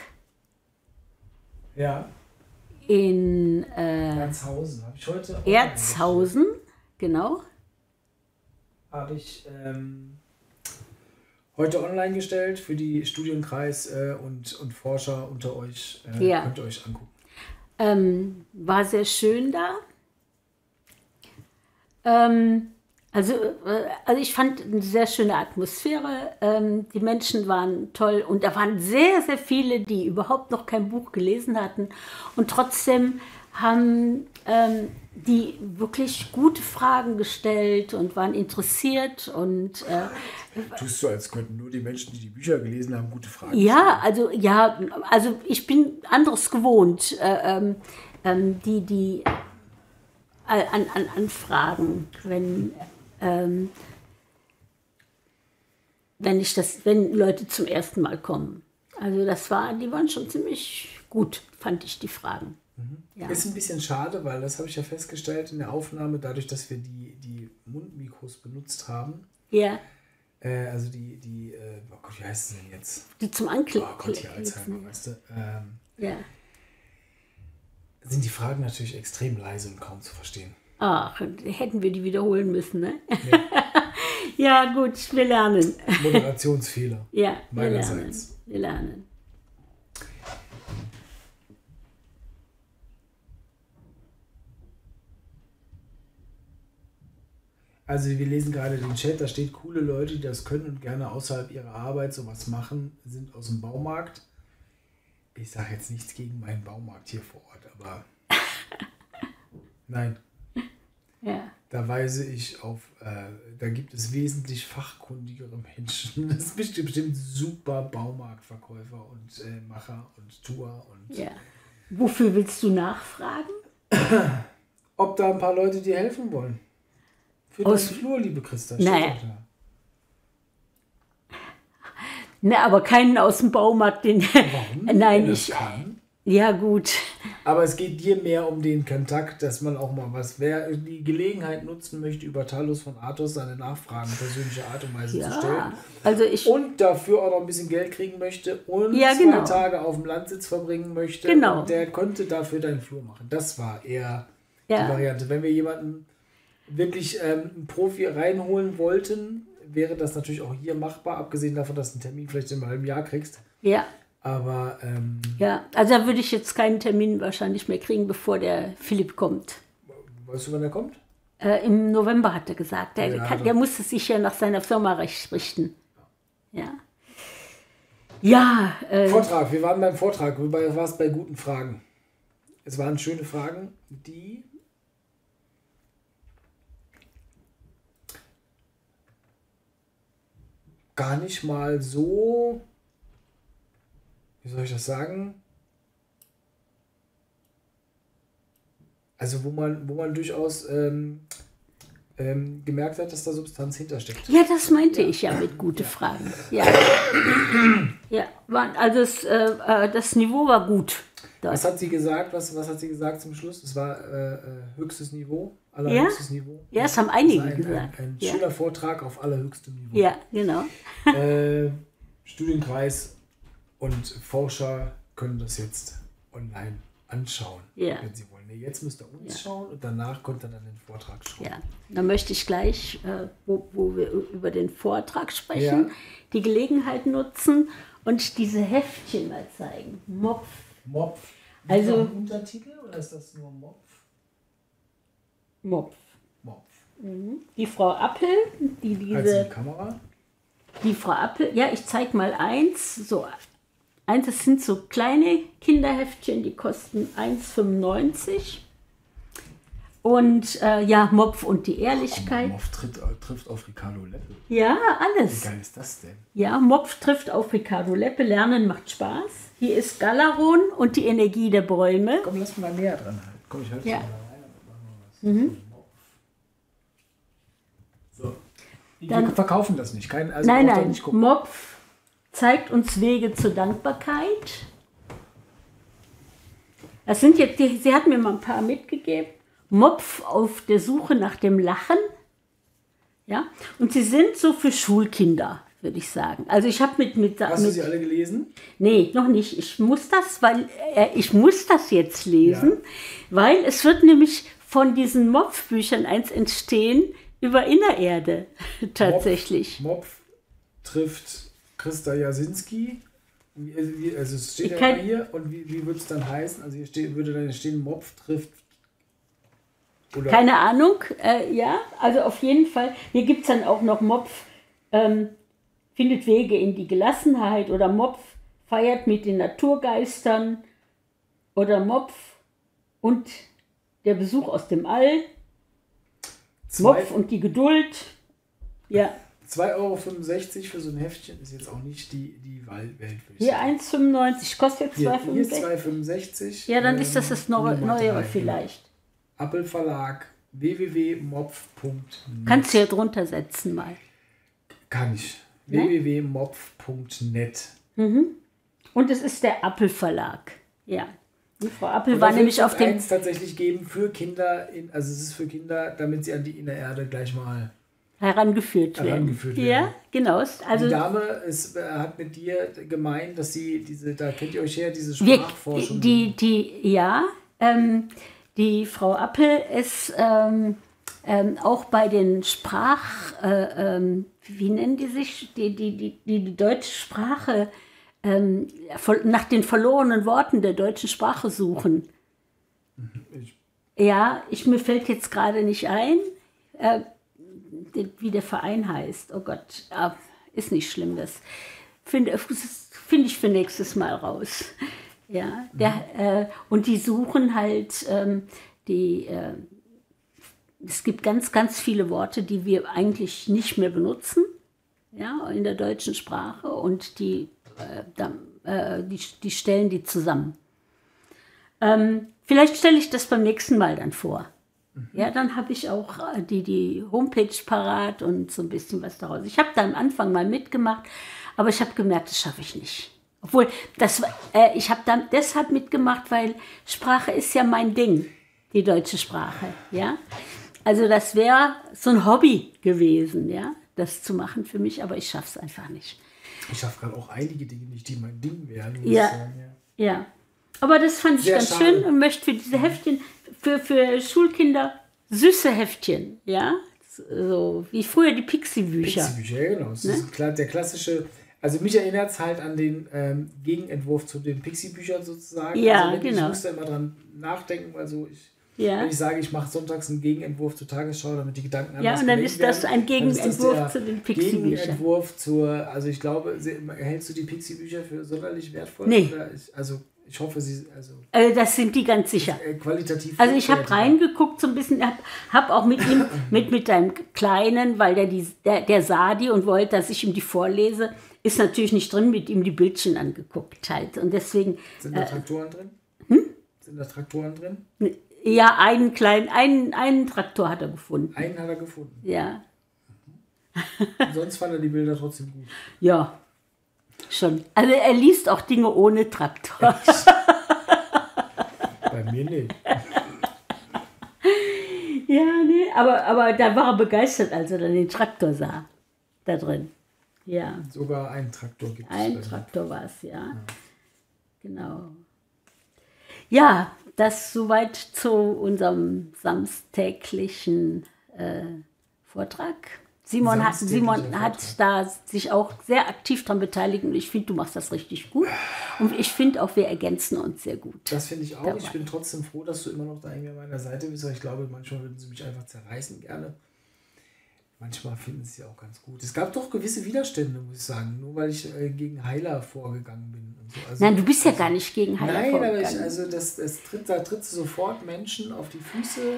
Speaker 2: Ja.
Speaker 1: In äh,
Speaker 2: Erzhausen. Habe ich heute auch
Speaker 1: Erzhausen, genau.
Speaker 2: Habe ich ähm, heute online gestellt für die Studienkreis äh, und, und Forscher unter euch. Äh,
Speaker 1: ja.
Speaker 2: Könnt ihr euch angucken.
Speaker 1: Ähm, war sehr schön da. Ähm, Also, also ich fand eine sehr schöne Atmosphäre, ähm, die Menschen waren toll und da waren sehr, sehr viele, die überhaupt noch kein Buch gelesen hatten und trotzdem haben ähm, die wirklich gute Fragen gestellt und waren interessiert und äh,
Speaker 2: tust du, als könnten nur die Menschen, die die Bücher gelesen haben, gute Fragen
Speaker 1: ja,
Speaker 2: stellen?
Speaker 1: also ja, also ich bin anderes gewohnt, äh, ähm, die, die äh, an, an, an Fragen, wenn Ähm, wenn ich das, wenn Leute zum ersten Mal kommen. Also das war, die waren schon ziemlich gut, fand ich die Fragen.
Speaker 2: Mhm.
Speaker 1: Ja.
Speaker 2: Ist ein bisschen schade, weil das habe ich ja festgestellt in der Aufnahme, dadurch, dass wir die, die Mundmikros benutzt haben.
Speaker 1: Ja.
Speaker 2: Äh, also die, die äh, oh Gott, wie heißt es denn jetzt?
Speaker 1: Die zum Anklicken.
Speaker 2: Oh Gott, die Alzheimer, weißt du. Ähm,
Speaker 1: ja.
Speaker 2: Sind die Fragen natürlich extrem leise und kaum zu verstehen.
Speaker 1: Ach, hätten wir die wiederholen müssen, ne? Ja, ja gut, wir lernen.
Speaker 2: Moderationsfehler.
Speaker 1: Ja, wir
Speaker 2: meinerseits.
Speaker 1: lernen. Wir lernen.
Speaker 2: Also wir lesen gerade den Chat, da steht, coole Leute, die das können und gerne außerhalb ihrer Arbeit sowas machen, sind aus dem Baumarkt. Ich sage jetzt nichts gegen meinen Baumarkt hier vor Ort, aber nein.
Speaker 1: Ja.
Speaker 2: da weise ich auf, äh, da gibt es wesentlich fachkundigere Menschen. Das sind bestimmt, bestimmt super Baumarktverkäufer und äh, Macher und Tour. Und
Speaker 1: Ja. Wofür willst du nachfragen?
Speaker 2: ob da ein paar Leute dir helfen wollen. Für
Speaker 1: Aus-
Speaker 2: deinen Flur, liebe Christa. steht
Speaker 1: Naja.
Speaker 2: doch da.
Speaker 1: Ne, aber keinen aus dem Baumarkt, den.
Speaker 2: Warum?
Speaker 1: Nein,
Speaker 2: Wenn das
Speaker 1: ich.
Speaker 2: kann.
Speaker 1: Ja, gut.
Speaker 2: Aber es geht dir mehr um den Kontakt, dass man auch mal was, wer die Gelegenheit nutzen möchte, über Talus von Athos seine Nachfragen auf persönliche Art und Weise zu stellen.
Speaker 1: Ja, also ich.
Speaker 2: Und dafür auch noch ein bisschen Geld kriegen möchte und
Speaker 1: Ja,
Speaker 2: zwei
Speaker 1: genau.
Speaker 2: Tage auf dem Landsitz verbringen möchte.
Speaker 1: Genau.
Speaker 2: Und der konnte dafür deinen Flur machen. Das war eher
Speaker 1: Ja.
Speaker 2: die Variante. Wenn wir jemanden wirklich ähm, einen Profi reinholen wollten, wäre das natürlich auch hier machbar, abgesehen davon, dass du einen Termin vielleicht in einem halben Jahr kriegst.
Speaker 1: Ja.
Speaker 2: Aber ähm,
Speaker 1: Ja, also da würde ich jetzt keinen Termin wahrscheinlich mehr kriegen, bevor der Philipp kommt.
Speaker 2: weißt du, wann er kommt?
Speaker 1: Äh, Im November hat er gesagt. Der,
Speaker 2: Ja,
Speaker 1: kann,
Speaker 2: also-
Speaker 1: der musste sich ja nach seiner Firma recht richten. Ja. Ja, äh,
Speaker 2: Vortrag, wir waren beim Vortrag, du warst bei guten Fragen. Es waren schöne Fragen, die gar nicht mal so, wie soll ich das sagen? Also wo man, wo man durchaus ähm, ähm, gemerkt hat, dass da Substanz hintersteckt.
Speaker 1: ja, das meinte ich ja mit gute Fragen. Ja, ja waren, also es, äh, äh, das Niveau war gut. Dort.
Speaker 2: Was hat sie gesagt? Was, was hat sie gesagt zum Schluss? Es war äh, äh, höchstes Niveau,
Speaker 1: Ja?
Speaker 2: allerhöchstes Niveau.
Speaker 1: Ja, es haben einige
Speaker 2: Das war ein,
Speaker 1: gesagt.
Speaker 2: Ein, ein
Speaker 1: Ja.
Speaker 2: schöner Vortrag auf allerhöchstem Niveau.
Speaker 1: Ja, genau.
Speaker 2: Äh, Studienkreis und Forscher können das jetzt online anschauen,
Speaker 1: Ja.
Speaker 2: wenn sie wollen. Nee, jetzt müsst ihr uns schauen und danach könnt ihr dann den Vortrag schauen.
Speaker 1: Ja, dann möchte ich gleich, äh, wo, wo wir über den Vortrag sprechen,
Speaker 2: Ja.
Speaker 1: die Gelegenheit nutzen und diese Heftchen mal zeigen. Mopf.
Speaker 2: Mopf.
Speaker 1: Also-
Speaker 2: Noch ein Untertitel oder ist das nur Mopf?
Speaker 1: Mopf.
Speaker 2: Mopf.
Speaker 1: Die Frau Appel, die
Speaker 2: Also
Speaker 1: diese,
Speaker 2: die Kamera.
Speaker 1: die Frau Appel, ja, ich zeige mal eins, so eins, das sind so kleine Kinderheftchen, die kosten eins fünfundneunzig. Und äh, ja, Mopf und die Ehrlichkeit.
Speaker 2: Mopf tritt, trifft auf Ricardo Leppe.
Speaker 1: Ja,
Speaker 2: Wie
Speaker 1: alles.
Speaker 2: geil ist das denn?
Speaker 1: Ja, Mopf trifft auf Ricardo Leppe. Lernen macht Spaß. Hier ist Galaron und die Energie der Bäume.
Speaker 2: Komm, lass mal näher dran halten. Komm, ich halte
Speaker 1: Ja.
Speaker 2: mal rein und machen wir was. Mopf. So. Die
Speaker 1: Dann-
Speaker 2: verkaufen das nicht. Kein, also
Speaker 1: Nein,
Speaker 2: braucht ihr
Speaker 1: nein,
Speaker 2: nicht gucken.
Speaker 1: Mopf zeigt uns Wege zur Dankbarkeit. Das sind jetzt, die, sie hat mir mal ein paar mitgegeben. Mopf auf der Suche nach dem Lachen. Ja, und sie sind so für Schulkinder, würde ich sagen. Also ich habe mit, mit,
Speaker 2: Hast du
Speaker 1: mit
Speaker 2: sie alle gelesen?
Speaker 1: Nee, noch nicht. Ich muss das, weil äh, ich muss das jetzt lesen,
Speaker 2: Ja.
Speaker 1: weil es wird nämlich von diesen Mopf-Büchern eins entstehen über Innererde tatsächlich.
Speaker 2: Mopf trifft Christa Jasinski. Wie- wie- Also es steht
Speaker 1: Ich
Speaker 2: ja
Speaker 1: kann-
Speaker 2: immer hier. Und wie, wie würde es dann heißen? Also hier steht, würde dann stehen, Mopf trifft. Oder
Speaker 1: Keine Ahnung, äh, ja, also auf jeden Fall. Hier gibt es dann auch noch Mopf, ähm, findet Wege in die Gelassenheit oder Mopf feiert mit den Naturgeistern oder Mopf und der Besuch aus dem All, Mopf und die Geduld. Ja,
Speaker 2: zwei Euro fünfundsechzig für so ein Heftchen ist jetzt auch nicht die, die Welt, würde ich
Speaker 1: hier
Speaker 2: sagen.
Speaker 1: eins fünfundneunzig, kostet jetzt
Speaker 2: Hier,
Speaker 1: zwei
Speaker 2: hier ist
Speaker 1: fünfundsechzig.
Speaker 2: zwei fünfundsechzig.
Speaker 1: Ja, dann ist das
Speaker 2: ähm,
Speaker 1: das Neu
Speaker 2: Nummer
Speaker 1: Neuere
Speaker 2: drei,
Speaker 1: vielleicht.
Speaker 2: Appel Verlag, w w w punkt mopf punkt net.
Speaker 1: Kannst du ja drunter setzen mal.
Speaker 2: Kann ich.
Speaker 1: Ja?
Speaker 2: w w w punkt mopf punkt net.
Speaker 1: Und es ist der Appel Verlag. Ja. Die Frau Appel
Speaker 2: Und
Speaker 1: war
Speaker 2: da
Speaker 1: nämlich
Speaker 2: wird
Speaker 1: auf
Speaker 2: es
Speaker 1: dem.
Speaker 2: eins tatsächlich geben für Kinder, in, also es ist für Kinder, damit sie an die Innererde gleich mal.
Speaker 1: Herangeführt werden.
Speaker 2: Herangeführt
Speaker 1: Ja,
Speaker 2: werden.
Speaker 1: genau.
Speaker 2: Die
Speaker 1: Also
Speaker 2: Dame ist, äh, hat mit dir gemeint, dass sie diese, da kennt ihr euch her, diese
Speaker 1: wir,
Speaker 2: Sprachforschung.
Speaker 1: die, die, ja, ähm, die Frau Appel ist ähm, ähm, auch bei den Sprach, äh, ähm, wie nennen die sich, die, die, die, die, die deutsche Sprache, ähm, voll- nach den verlorenen Worten der deutschen Sprache suchen.
Speaker 2: Ich,
Speaker 1: Ja, ich, mir fällt jetzt gerade nicht ein, äh, die- wie der Verein heißt. Oh Gott, ah, ist nicht schlimm. Das finde find ich für nächstes Mal raus. Ja, der, äh, und die suchen halt ähm, die, äh, es gibt ganz, ganz viele Worte, die wir eigentlich nicht mehr benutzen, ja, in der deutschen Sprache, und die, äh, da, äh, die, die stellen die zusammen. Ähm, vielleicht stelle ich das beim nächsten Mal dann vor. Mhm. Ja, dann habe ich auch äh, die, die Homepage parat und so ein bisschen was daraus. Ich habe da am Anfang mal mitgemacht, aber ich habe gemerkt, das schaffe ich nicht. Obwohl, das, äh, ich habe dann deshalb mitgemacht, weil Sprache ist ja mein Ding, die deutsche Sprache. Ja? Also das wäre so ein Hobby gewesen, ja, das zu machen für mich, aber ich schaffe es einfach nicht.
Speaker 2: Ich schaffe gerade auch einige Dinge nicht, die mein Ding wären.
Speaker 1: Ja, sagen, ja, ja. Aber das fand ich Sehr ganz schade. schön und möchte für diese Heftchen, für, für Schulkinder süße Heftchen, ja, so wie früher die Pixie-Bücher.
Speaker 2: Pixie-Bücher, ja, genau. Das ne? ist der klassische, also mich erinnert es halt an den ähm, Gegenentwurf zu den Pixie-Büchern sozusagen.
Speaker 1: Ja,
Speaker 2: also
Speaker 1: genau.
Speaker 2: Ich muss da immer dran nachdenken, weil so ich,
Speaker 1: ja.
Speaker 2: wenn ich sage, ich mache sonntags einen Gegenentwurf zur Tagesschau, damit die Gedanken anders
Speaker 1: Ja, und dann ist das
Speaker 2: werden,
Speaker 1: ein Gegenentwurf zu den Pixie-Büchern.
Speaker 2: Gegenentwurf zur, also ich glaube, hältst du die Pixie-Bücher für sonderlich wertvoll?
Speaker 1: Nee.
Speaker 2: Oder ich, also ich hoffe, sie, also...
Speaker 1: Also das sind die ganz sicher.
Speaker 2: Äh, qualitativ...
Speaker 1: Also ich habe reingeguckt so ein bisschen, habe hab auch mit ihm, mit, mit deinem Kleinen, weil der, die, der, der sah die und wollte, dass ich ihm die vorlese, ist natürlich nicht drin, mit ihm die Bildchen angeguckt halt. Und deswegen...
Speaker 2: Sind da Traktoren äh, drin?
Speaker 1: Hm?
Speaker 2: Sind da Traktoren drin?
Speaker 1: Ja, einen kleinen, einen, einen Traktor hat er gefunden.
Speaker 2: Einen hat er gefunden?
Speaker 1: Ja.
Speaker 2: Und sonst fand er die Bilder trotzdem gut?
Speaker 1: Ja, schon. Also er liest auch Dinge ohne Traktor.
Speaker 2: Bei mir nicht.
Speaker 1: Ja, nee, aber, aber da war er begeistert, als er dann den Traktor sah. Da drin. Ja.
Speaker 2: Sogar einen Traktor gibt es.
Speaker 1: Ein Traktor war es, ja. ja. Genau. Ja, das soweit zu unserem samstäglichen äh, Vortrag. Simon, hat, Simon hat da sich auch sehr aktiv daran beteiligt und ich finde, du machst das richtig gut. Und ich finde auch, wir ergänzen uns sehr gut.
Speaker 2: Das finde ich auch. Dabei. Ich bin trotzdem froh, dass du immer noch da irgendwie an meiner Seite bist. Ich glaube, manchmal würden sie mich einfach zerreißen gerne. Manchmal finden sie es ja auch ganz gut. Es gab doch gewisse Widerstände, muss ich sagen, nur weil ich äh, gegen Heiler vorgegangen bin. Und so. Also,
Speaker 1: Nein, du bist ja
Speaker 2: also,
Speaker 1: gar nicht gegen Heiler
Speaker 2: nein,
Speaker 1: vorgegangen.
Speaker 2: Nein, aber ich, also das, das tritt, da tritt sofort Menschen auf die Füße.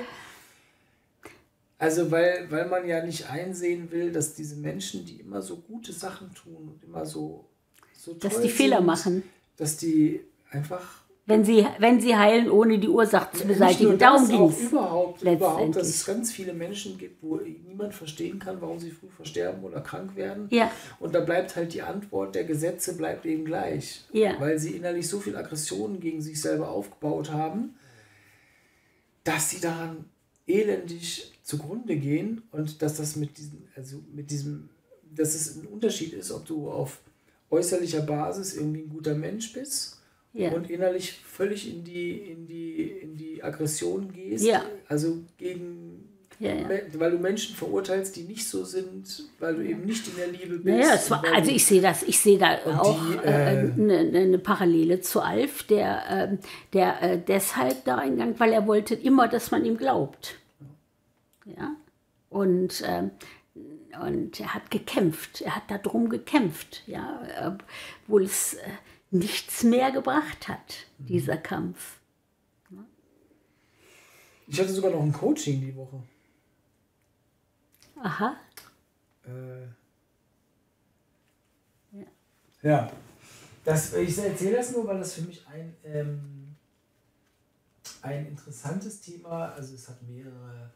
Speaker 2: Also weil, weil man ja nicht einsehen will, dass diese Menschen, die immer so gute Sachen tun und immer so, so toll
Speaker 1: dass die Fehler
Speaker 2: sind,
Speaker 1: machen.
Speaker 2: Dass die einfach...
Speaker 1: Wenn sie, wenn sie heilen, ohne die Ursache zu beseitigen. Darum ging es.
Speaker 2: Überhaupt, überhaupt, dass es ganz viele Menschen gibt, wo niemand verstehen kann, warum sie früh versterben oder krank werden.
Speaker 1: Ja.
Speaker 2: Und da bleibt halt die Antwort der Gesetze bleibt eben gleich.
Speaker 1: Ja.
Speaker 2: Weil sie innerlich so viel Aggressionen gegen sich selber aufgebaut haben, dass sie daran elendig zugrunde gehen und dass das mit diesem, also mit diesem, dass es ein Unterschied ist, ob du auf äußerlicher Basis irgendwie ein guter Mensch bist. Ja. Und innerlich völlig in die, in die, in die Aggression gehst,
Speaker 1: ja.
Speaker 2: also gegen,
Speaker 1: ja, ja.
Speaker 2: weil du Menschen verurteilst, die nicht so sind, weil du eben nicht in der Liebe bist.
Speaker 1: Naja, es war, also ich sehe das, ich sehe da auch eine äh, äh, ne, ne Parallele zu Alf, der, äh, der äh, deshalb da eingegangen, weil er wollte immer, dass man ihm glaubt. Ja, und, äh, und er hat gekämpft, er hat darum gekämpft, ja, obwohl es... Äh, nichts mehr gebracht hat, dieser Kampf.
Speaker 2: Ich hatte sogar noch ein Coaching die Woche.
Speaker 1: Aha.
Speaker 2: Äh,
Speaker 1: ja.
Speaker 2: ja. Das, ich erzähle das nur, weil das für mich ein, ähm, ein interessantes Thema, also es hat mehrere,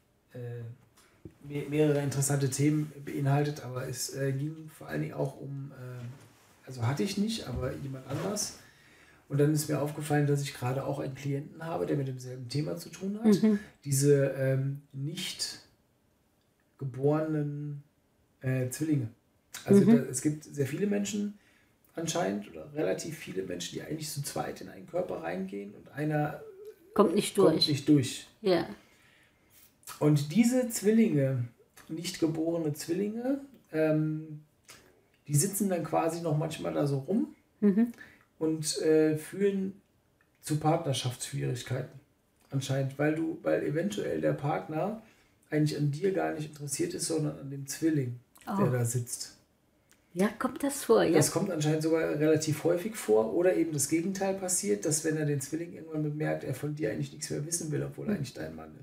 Speaker 2: äh, mehrere interessante Themen beinhaltet, aber es äh, ging vor allen Dingen auch um... Äh, Also hatte ich nicht, aber jemand anders. Und dann ist mir aufgefallen, dass ich gerade auch einen Klienten habe, der mit demselben Thema zu tun hat. Mhm. Diese ähm, nicht geborenen äh, Zwillinge. Also mhm. da, es gibt sehr viele Menschen anscheinend, oder relativ viele Menschen, die eigentlich zu zweit in einen Körper reingehen und einer
Speaker 1: kommt nicht durch.
Speaker 2: Kommt nicht durch.
Speaker 1: Ja.
Speaker 2: Und diese Zwillinge, nicht geborene Zwillinge, ähm, die sitzen dann quasi noch manchmal da so rum mhm. und äh, führen zu Partnerschaftsschwierigkeiten anscheinend, weil du, weil eventuell der Partner eigentlich an dir gar nicht interessiert ist, sondern an dem Zwilling, oh. der da sitzt.
Speaker 1: Ja, kommt das vor, ja.
Speaker 2: Das kommt anscheinend sogar relativ häufig vor oder eben das Gegenteil passiert, dass wenn er den Zwilling irgendwann bemerkt, er von dir eigentlich nichts mehr wissen will, obwohl er eigentlich dein Mann ist.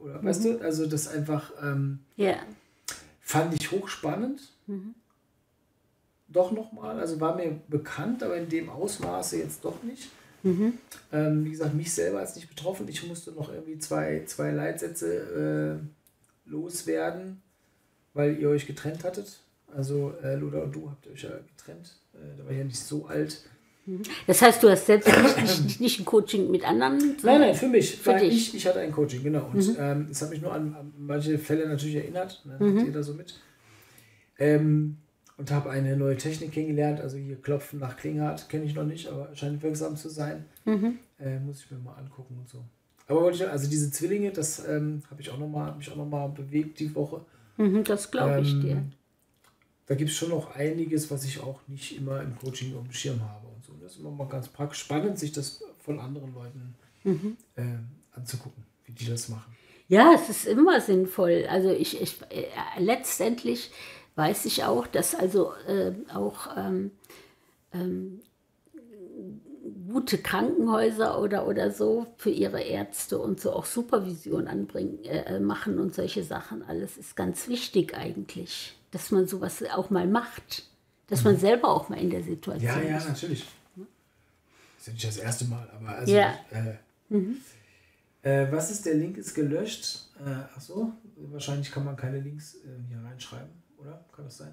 Speaker 2: oder mhm. weißt du, also das einfach ähm,
Speaker 1: ja.
Speaker 2: fand ich hochspannend. Mhm. Doch nochmal, also war mir bekannt, aber in dem Ausmaße jetzt doch nicht. Mhm. Ähm, wie gesagt, mich selber als nicht betroffen. Ich musste noch irgendwie zwei, zwei Leitsätze äh, loswerden, weil ihr euch getrennt hattet. Also äh, Lola und du habt euch ja getrennt. Äh, da war ich ja nicht so alt.
Speaker 1: Das heißt, du hast selbst nicht, nicht ein Coaching mit anderen?
Speaker 2: Nein, nein, für mich.
Speaker 1: Für dich.
Speaker 2: Ich, ich hatte ein Coaching, genau. Und mhm. ähm, das hat mich nur an, an manche Fälle natürlich erinnert. Ne? Mhm. Habt ihr da so mit. Ähm, und habe eine neue Technik kennengelernt. Also hier Klopfen nach Klinghardt kenne ich noch nicht, aber scheint wirksam zu sein. Mhm. Äh, muss ich mir mal angucken und so. Aber wollte ich, also diese Zwillinge, das ähm, habe ich auch noch mal, mich auch noch mal bewegt die Woche.
Speaker 1: Mhm, das glaube ich ähm, dir.
Speaker 2: Da gibt es schon noch einiges, was ich auch nicht immer im Coaching auf dem Schirm habe und so. Das ist immer mal ganz praktisch spannend, sich das von anderen Leuten mhm. äh, anzugucken, wie die das machen.
Speaker 1: Ja, es ist immer sinnvoll. Also ich, ich äh, letztendlich weiß ich auch, dass also äh, auch ähm, ähm, gute Krankenhäuser oder, oder so für ihre Ärzte und so auch Supervision anbringen, äh, machen und solche Sachen. Alles ist ganz wichtig eigentlich, dass man sowas auch mal macht. Dass mhm. man selber auch mal in der Situation
Speaker 2: ist. Ja, ja,
Speaker 1: ist.
Speaker 2: natürlich. Das ist ja nicht das erste Mal, aber also...
Speaker 1: Ja.
Speaker 2: Äh,
Speaker 1: mhm.
Speaker 2: äh, was ist, der Link ist gelöscht? Äh, ach so, wahrscheinlich kann man keine Links äh, hier reinschreiben, oder? Kann das sein?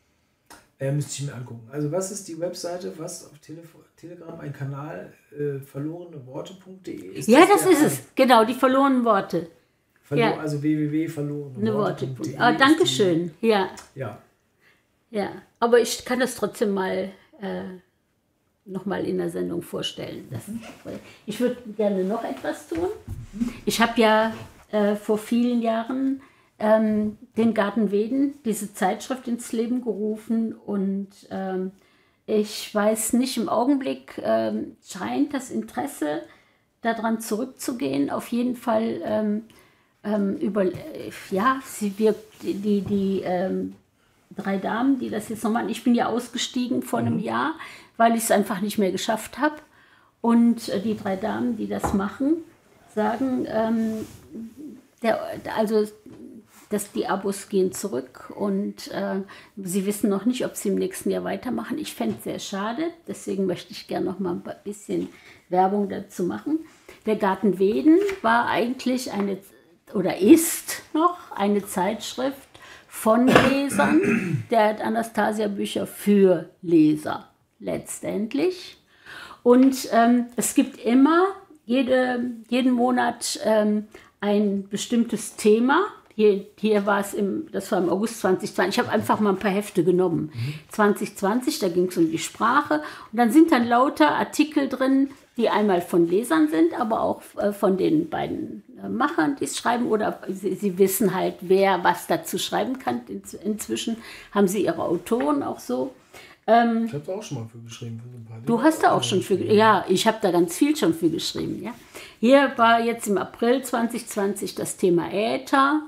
Speaker 2: Äh, müsste ich mir angucken. Also was ist die Webseite, was auf Tele Telegram ein Kanal äh, verlorene Worte punkt de ist?
Speaker 1: Ja, das, das ist es. Genau, die verlorenen Worte.
Speaker 2: Verlo
Speaker 1: ja.
Speaker 2: Also w w w punkt verlorene Worte punkt de.
Speaker 1: Ah, danke schön. Ja.
Speaker 2: Ja.
Speaker 1: Ja, aber ich kann das trotzdem mal äh, nochmal in der Sendung vorstellen. Das, mhm. Ich würde gerne noch etwas tun. Ich habe ja äh, vor vielen Jahren ähm, den Garten Weden, diese Zeitschrift ins Leben gerufen und ähm, ich weiß nicht, im Augenblick ähm, scheint das Interesse daran zurückzugehen. Auf jeden Fall ähm, ähm, über, äh, ja, sie wirkt die, die, die ähm, drei Damen, die das jetzt noch machen. Ich bin ja ausgestiegen vor einem mhm. Jahr, weil ich es einfach nicht mehr geschafft habe. Und äh, die drei Damen, die das machen, sagen, ähm, der, also dass die Abos gehen zurück und äh, sie wissen noch nicht, ob sie im nächsten Jahr weitermachen. Ich fände es sehr schade, deswegen möchte ich gerne noch mal ein bisschen Werbung dazu machen. Der Garten Weden war eigentlich eine, oder ist noch eine Zeitschrift von Lesern, der hat Anastasia-Bücher für Leser letztendlich. Und ähm, es gibt immer jede, jeden Monat ähm, ein bestimmtes Thema. Hier, hier war es im, das war im August zwanzig zwanzig. Ich habe einfach mal ein paar Hefte genommen. Mhm. zwanzig zwanzig, da ging es um die Sprache. Und dann sind dann lauter Artikel drin, die einmal von Lesern sind, aber auch äh, von den beiden äh, Machern, die es schreiben. Oder sie, sie wissen halt, wer was dazu schreiben kann. In, inzwischen haben sie ihre Autoren auch so. Ähm,
Speaker 2: ich habe da auch schon mal für geschrieben. Für so ein paar
Speaker 1: du hast da auch schon für, ja, ich habe da ganz viel schon für geschrieben. Ja. Hier war jetzt im April zwanzig zwanzig das Thema Äther.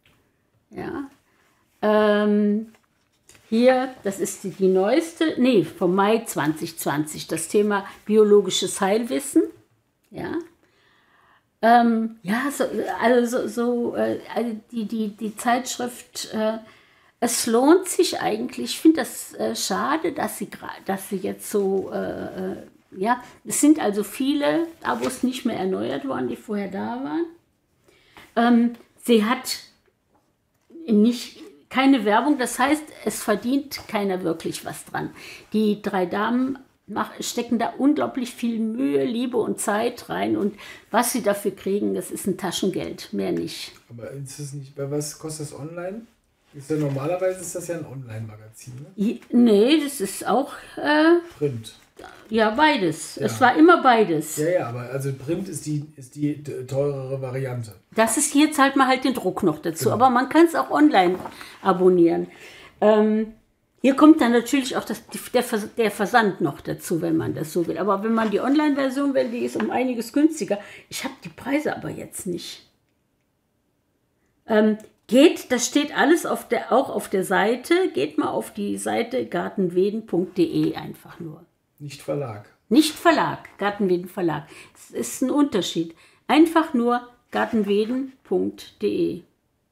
Speaker 1: Ja. Ähm, hier, das ist die, die neueste, nee, vom Mai zwanzig zwanzig, das Thema biologisches Heilwissen. Ja. Ähm, ja, so, also so, so äh, also die, die, die Zeitschrift, äh, es lohnt sich eigentlich, ich finde das äh, schade, dass sie, dass sie jetzt so, äh, ja, es sind also viele Abos nicht mehr erneuert worden, die vorher da waren. Ähm, sie hat nicht, keine Werbung, das heißt, es verdient keiner wirklich was dran. Die drei Damen mach, stecken da unglaublich viel Mühe, Liebe und Zeit rein und was sie dafür kriegen, das ist ein Taschengeld, mehr nicht.
Speaker 2: Aber ist es nicht, bei was kostet das online? Ist ja, normalerweise ist das ja ein Online-Magazin, ne?
Speaker 1: Nee, das ist auch äh,
Speaker 2: Print.
Speaker 1: Ja, beides. Ja. Es war immer beides.
Speaker 2: Ja, ja, aber also Print ist die, ist die teurere Variante.
Speaker 1: Das ist, hier zahlt man halt den Druck noch dazu, genau. Aber man kann es auch online abonnieren. Ähm, hier kommt dann natürlich auch das, der, der Versand noch dazu, wenn man das so will. Aber wenn man die Online-Version will, die ist um einiges günstiger. Ich habe die Preise aber jetzt nicht. Ähm, Geht, das steht alles auf der, auch auf der Seite. Geht mal auf die Seite gartenweden punkt de einfach nur.
Speaker 2: Nicht Verlag.
Speaker 1: Nicht Verlag, Gartenweden Verlag. Es ist ein Unterschied. Einfach nur gartenweden punkt de.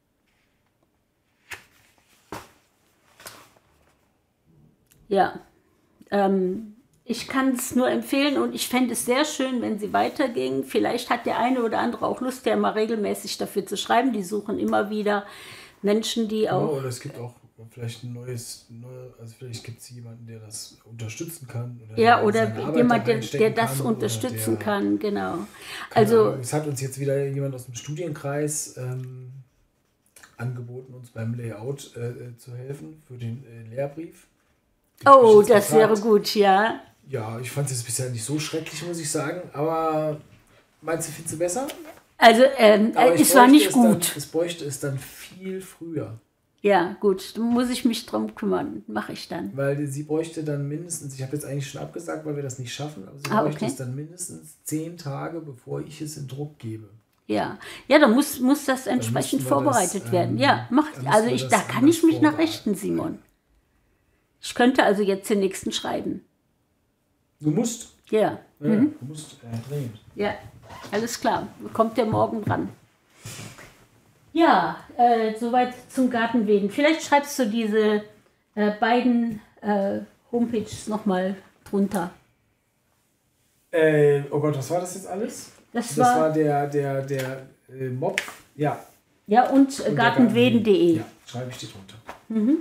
Speaker 1: Ja, ähm, ich kann es nur empfehlen und ich fände es sehr schön, wenn sie weitergingen. Vielleicht hat der eine oder andere auch Lust, ja mal regelmäßig dafür zu schreiben. Die suchen immer wieder Menschen, die auch...
Speaker 2: Ja, oder es gibt auch vielleicht ein neues, neue, also vielleicht gibt es jemanden, der das unterstützen kann.
Speaker 1: Oder ja, oder jemand, der, der das kann, unterstützen der, kann, genau. Also
Speaker 2: Ahnung, es hat uns jetzt wieder jemand aus dem Studienkreis ähm, angeboten, uns beim Layout äh, zu helfen für den äh, Lehrbrief.
Speaker 1: Oh, das gefragt. Wäre gut, ja.
Speaker 2: Ja, ich fand es bisher nicht so schrecklich, muss ich sagen, aber meinst du, findest du besser?
Speaker 1: Also, ähm, es war nicht gut.
Speaker 2: Dann, es bräuchte es dann viel früher.
Speaker 1: Ja, gut, da muss ich mich drum kümmern, mache ich dann.
Speaker 2: Weil sie bräuchte dann mindestens, ich habe jetzt eigentlich schon abgesagt, weil wir das nicht schaffen, aber sie
Speaker 1: ah,
Speaker 2: bräuchte
Speaker 1: okay.
Speaker 2: es dann mindestens zehn Tage, bevor ich es in Druck gebe.
Speaker 1: Ja, ja, dann muss, muss das entsprechend vorbereitet das, werden. Ähm, ja, macht, also ich, da kann ich mich nach richten, Simon. Ich könnte also jetzt den nächsten schreiben.
Speaker 2: Du musst?
Speaker 1: Ja.
Speaker 2: Ja,
Speaker 1: mhm.
Speaker 2: Du musst äh, dringend.
Speaker 1: Ja, alles klar. Kommt der morgen dran. Ja, äh, soweit zum Gartenweden. Vielleicht schreibst du diese äh, beiden äh, Homepages nochmal drunter.
Speaker 2: Äh, oh Gott, was war das jetzt alles?
Speaker 1: Das,
Speaker 2: das
Speaker 1: war,
Speaker 2: war der, der, der äh, Mob. Ja.
Speaker 1: Ja, und, und gartenweden punkt de.
Speaker 2: Ja, schreibe ich dir drunter.
Speaker 1: Mhm.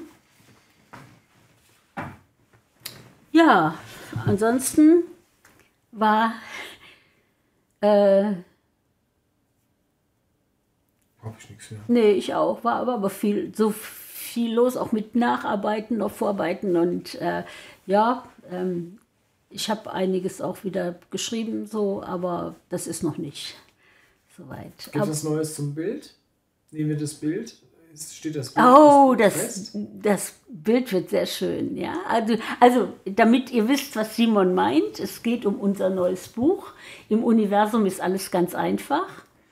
Speaker 1: Ja, ansonsten war äh,
Speaker 2: habe ich nichts mehr.
Speaker 1: Nee, ich auch. War aber, aber viel, so viel los, auch mit Nacharbeiten, noch Vorarbeiten und äh, ja, ähm, ich habe einiges auch wieder geschrieben, so, aber das ist noch nicht soweit.
Speaker 2: Gibt es was Neues zum Bild? Nehmen wir das Bild? Steht das Bild?
Speaker 1: Oh, das, das Bild wird sehr schön, ja. Also, also, damit ihr wisst, was Simon meint, es geht um unser neues Buch. Im Universum ist alles ganz einfach.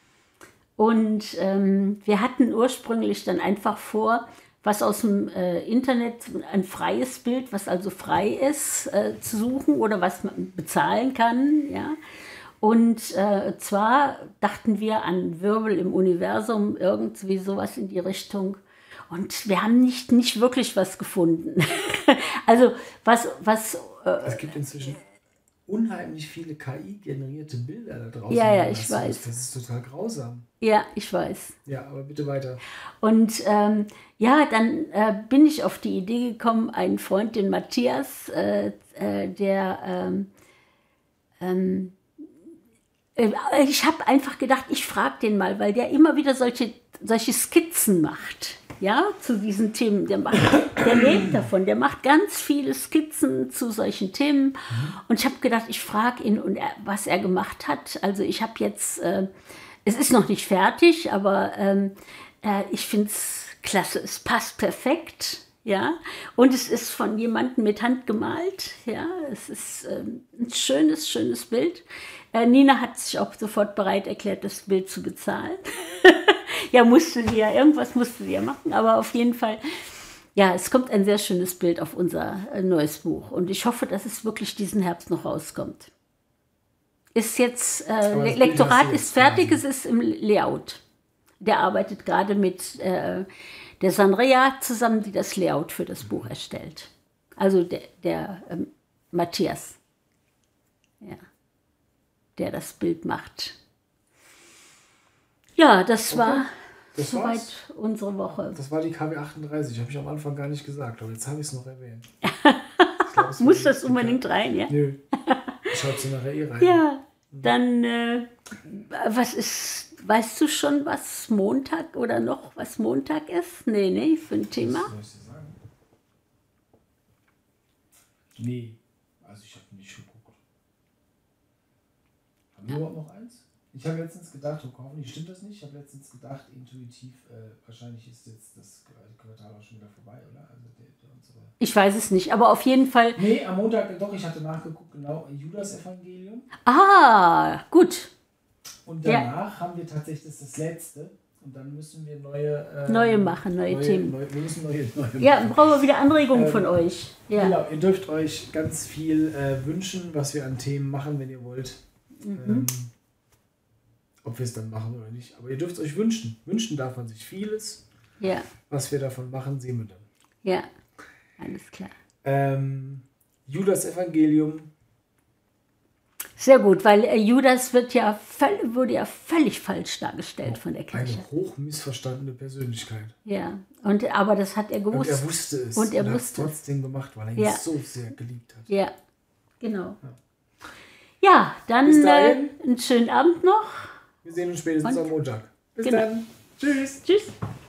Speaker 1: Und ähm, wir hatten ursprünglich dann einfach vor, was aus dem äh, Internet, ein freies Bild, was also frei ist, äh, zu suchen oder was man bezahlen kann, ja. Und äh, zwar dachten wir an Wirbel im Universum, irgendwie sowas in die Richtung. Und wir haben nicht, nicht wirklich was gefunden. Also was... was äh,
Speaker 2: es gibt inzwischen unheimlich viele K I-generierte Bilder da draußen.
Speaker 1: Ja, ja, ich weiß.
Speaker 2: Das ist total grausam.
Speaker 1: Ja, ich weiß.
Speaker 2: Ja, aber bitte weiter.
Speaker 1: Und ähm, ja, dann äh, bin ich auf die Idee gekommen, einen Freund, den Matthias, äh, äh, der... Ähm, ähm, ich habe einfach gedacht, ich frage den mal, weil der immer wieder solche, solche Skizzen macht, ja, zu diesen Themen. Der, macht, der lebt davon, der macht ganz viele Skizzen zu solchen Themen. Und ich habe gedacht, ich frage ihn, und er, was er gemacht hat. Also ich habe jetzt, äh, es ist noch nicht fertig, aber ähm, äh, ich finde es klasse, es passt perfekt. Ja, und es ist von jemandem mit Hand gemalt. Ja, es ist ähm, ein schönes, schönes Bild. Äh, Nina hat sich auch sofort bereit erklärt, das Bild zu bezahlen. Ja, musste sie ja, irgendwas musste sie ja machen, aber auf jeden Fall, ja, es kommt ein sehr schönes Bild auf unser äh, neues Buch. Und ich hoffe, dass es wirklich diesen Herbst noch rauskommt. Ist jetzt, äh, Lektorat ist fertig, es ist im Layout. Der arbeitet gerade mit äh, der Sanrea zusammen, die das Layout für das Buch erstellt. Also der, der ähm, Matthias, ja, der das Bild macht. Ja, das okay. war das soweit war's. Unsere Woche.
Speaker 2: Das war die K W achtunddreißig, habe ich am Anfang gar nicht gesagt, aber jetzt habe ich es noch erwähnt.
Speaker 1: Glaub, muss das unbedingt K- rein, ja?
Speaker 2: Nö, schaut sie nachher eh rein.
Speaker 1: Ja, dann, äh, was ist... Weißt du schon, was Montag oder noch was Montag ist? Nee, nee, für ein Thema.
Speaker 2: Was soll ich dir sagen? Nee, also ich habe nicht geguckt. Haben wir überhaupt noch eins? Ich habe letztens gedacht, oh, hoffentlich stimmt das nicht, ich habe letztens gedacht, intuitiv, äh, wahrscheinlich ist jetzt das Quartal auch schon wieder vorbei, oder? Also der, der unsere
Speaker 1: ich weiß es nicht, aber auf jeden Fall...
Speaker 2: Nee, am Montag, doch, ich hatte nachgeguckt, genau, Judas-Evangelium.
Speaker 1: Ah, gut.
Speaker 2: Und danach ja. haben wir tatsächlich das, das letzte und dann müssen wir neue... Ähm,
Speaker 1: neue machen, neue, neue Themen.
Speaker 2: Neue, wir müssen neue, neue
Speaker 1: ja, machen. Brauchen wir wieder Anregungen ähm, von euch. Ja.
Speaker 2: Genau, ihr dürft euch ganz viel äh, wünschen, was wir an Themen machen, wenn ihr wollt. Mhm. Ähm, ob wir es dann machen oder nicht. Aber ihr dürft es euch wünschen. Wünschen darf man sich vieles.
Speaker 1: Ja.
Speaker 2: Was wir davon machen, sehen wir dann.
Speaker 1: Ja, alles klar.
Speaker 2: Ähm, Judas Evangelium.
Speaker 1: Sehr gut, weil äh, Judas wird ja völ- wurde ja völlig falsch dargestellt von der Kirche.
Speaker 2: Eine hoch missverstandene Persönlichkeit.
Speaker 1: Ja, und, aber das hat er gewusst.
Speaker 2: Und er wusste es.
Speaker 1: Und er
Speaker 2: hat es
Speaker 1: wusste es.
Speaker 2: trotzdem gemacht, weil er ihn
Speaker 1: Ja.
Speaker 2: so sehr geliebt hat.
Speaker 1: Ja, genau. Ja, dann
Speaker 2: Bis
Speaker 1: äh,
Speaker 2: dahin.
Speaker 1: einen schönen Abend noch.
Speaker 2: Wir sehen uns spätestens
Speaker 1: Und-
Speaker 2: am Montag. Bis
Speaker 1: Genau.
Speaker 2: dann. Tschüss.
Speaker 1: Tschüss.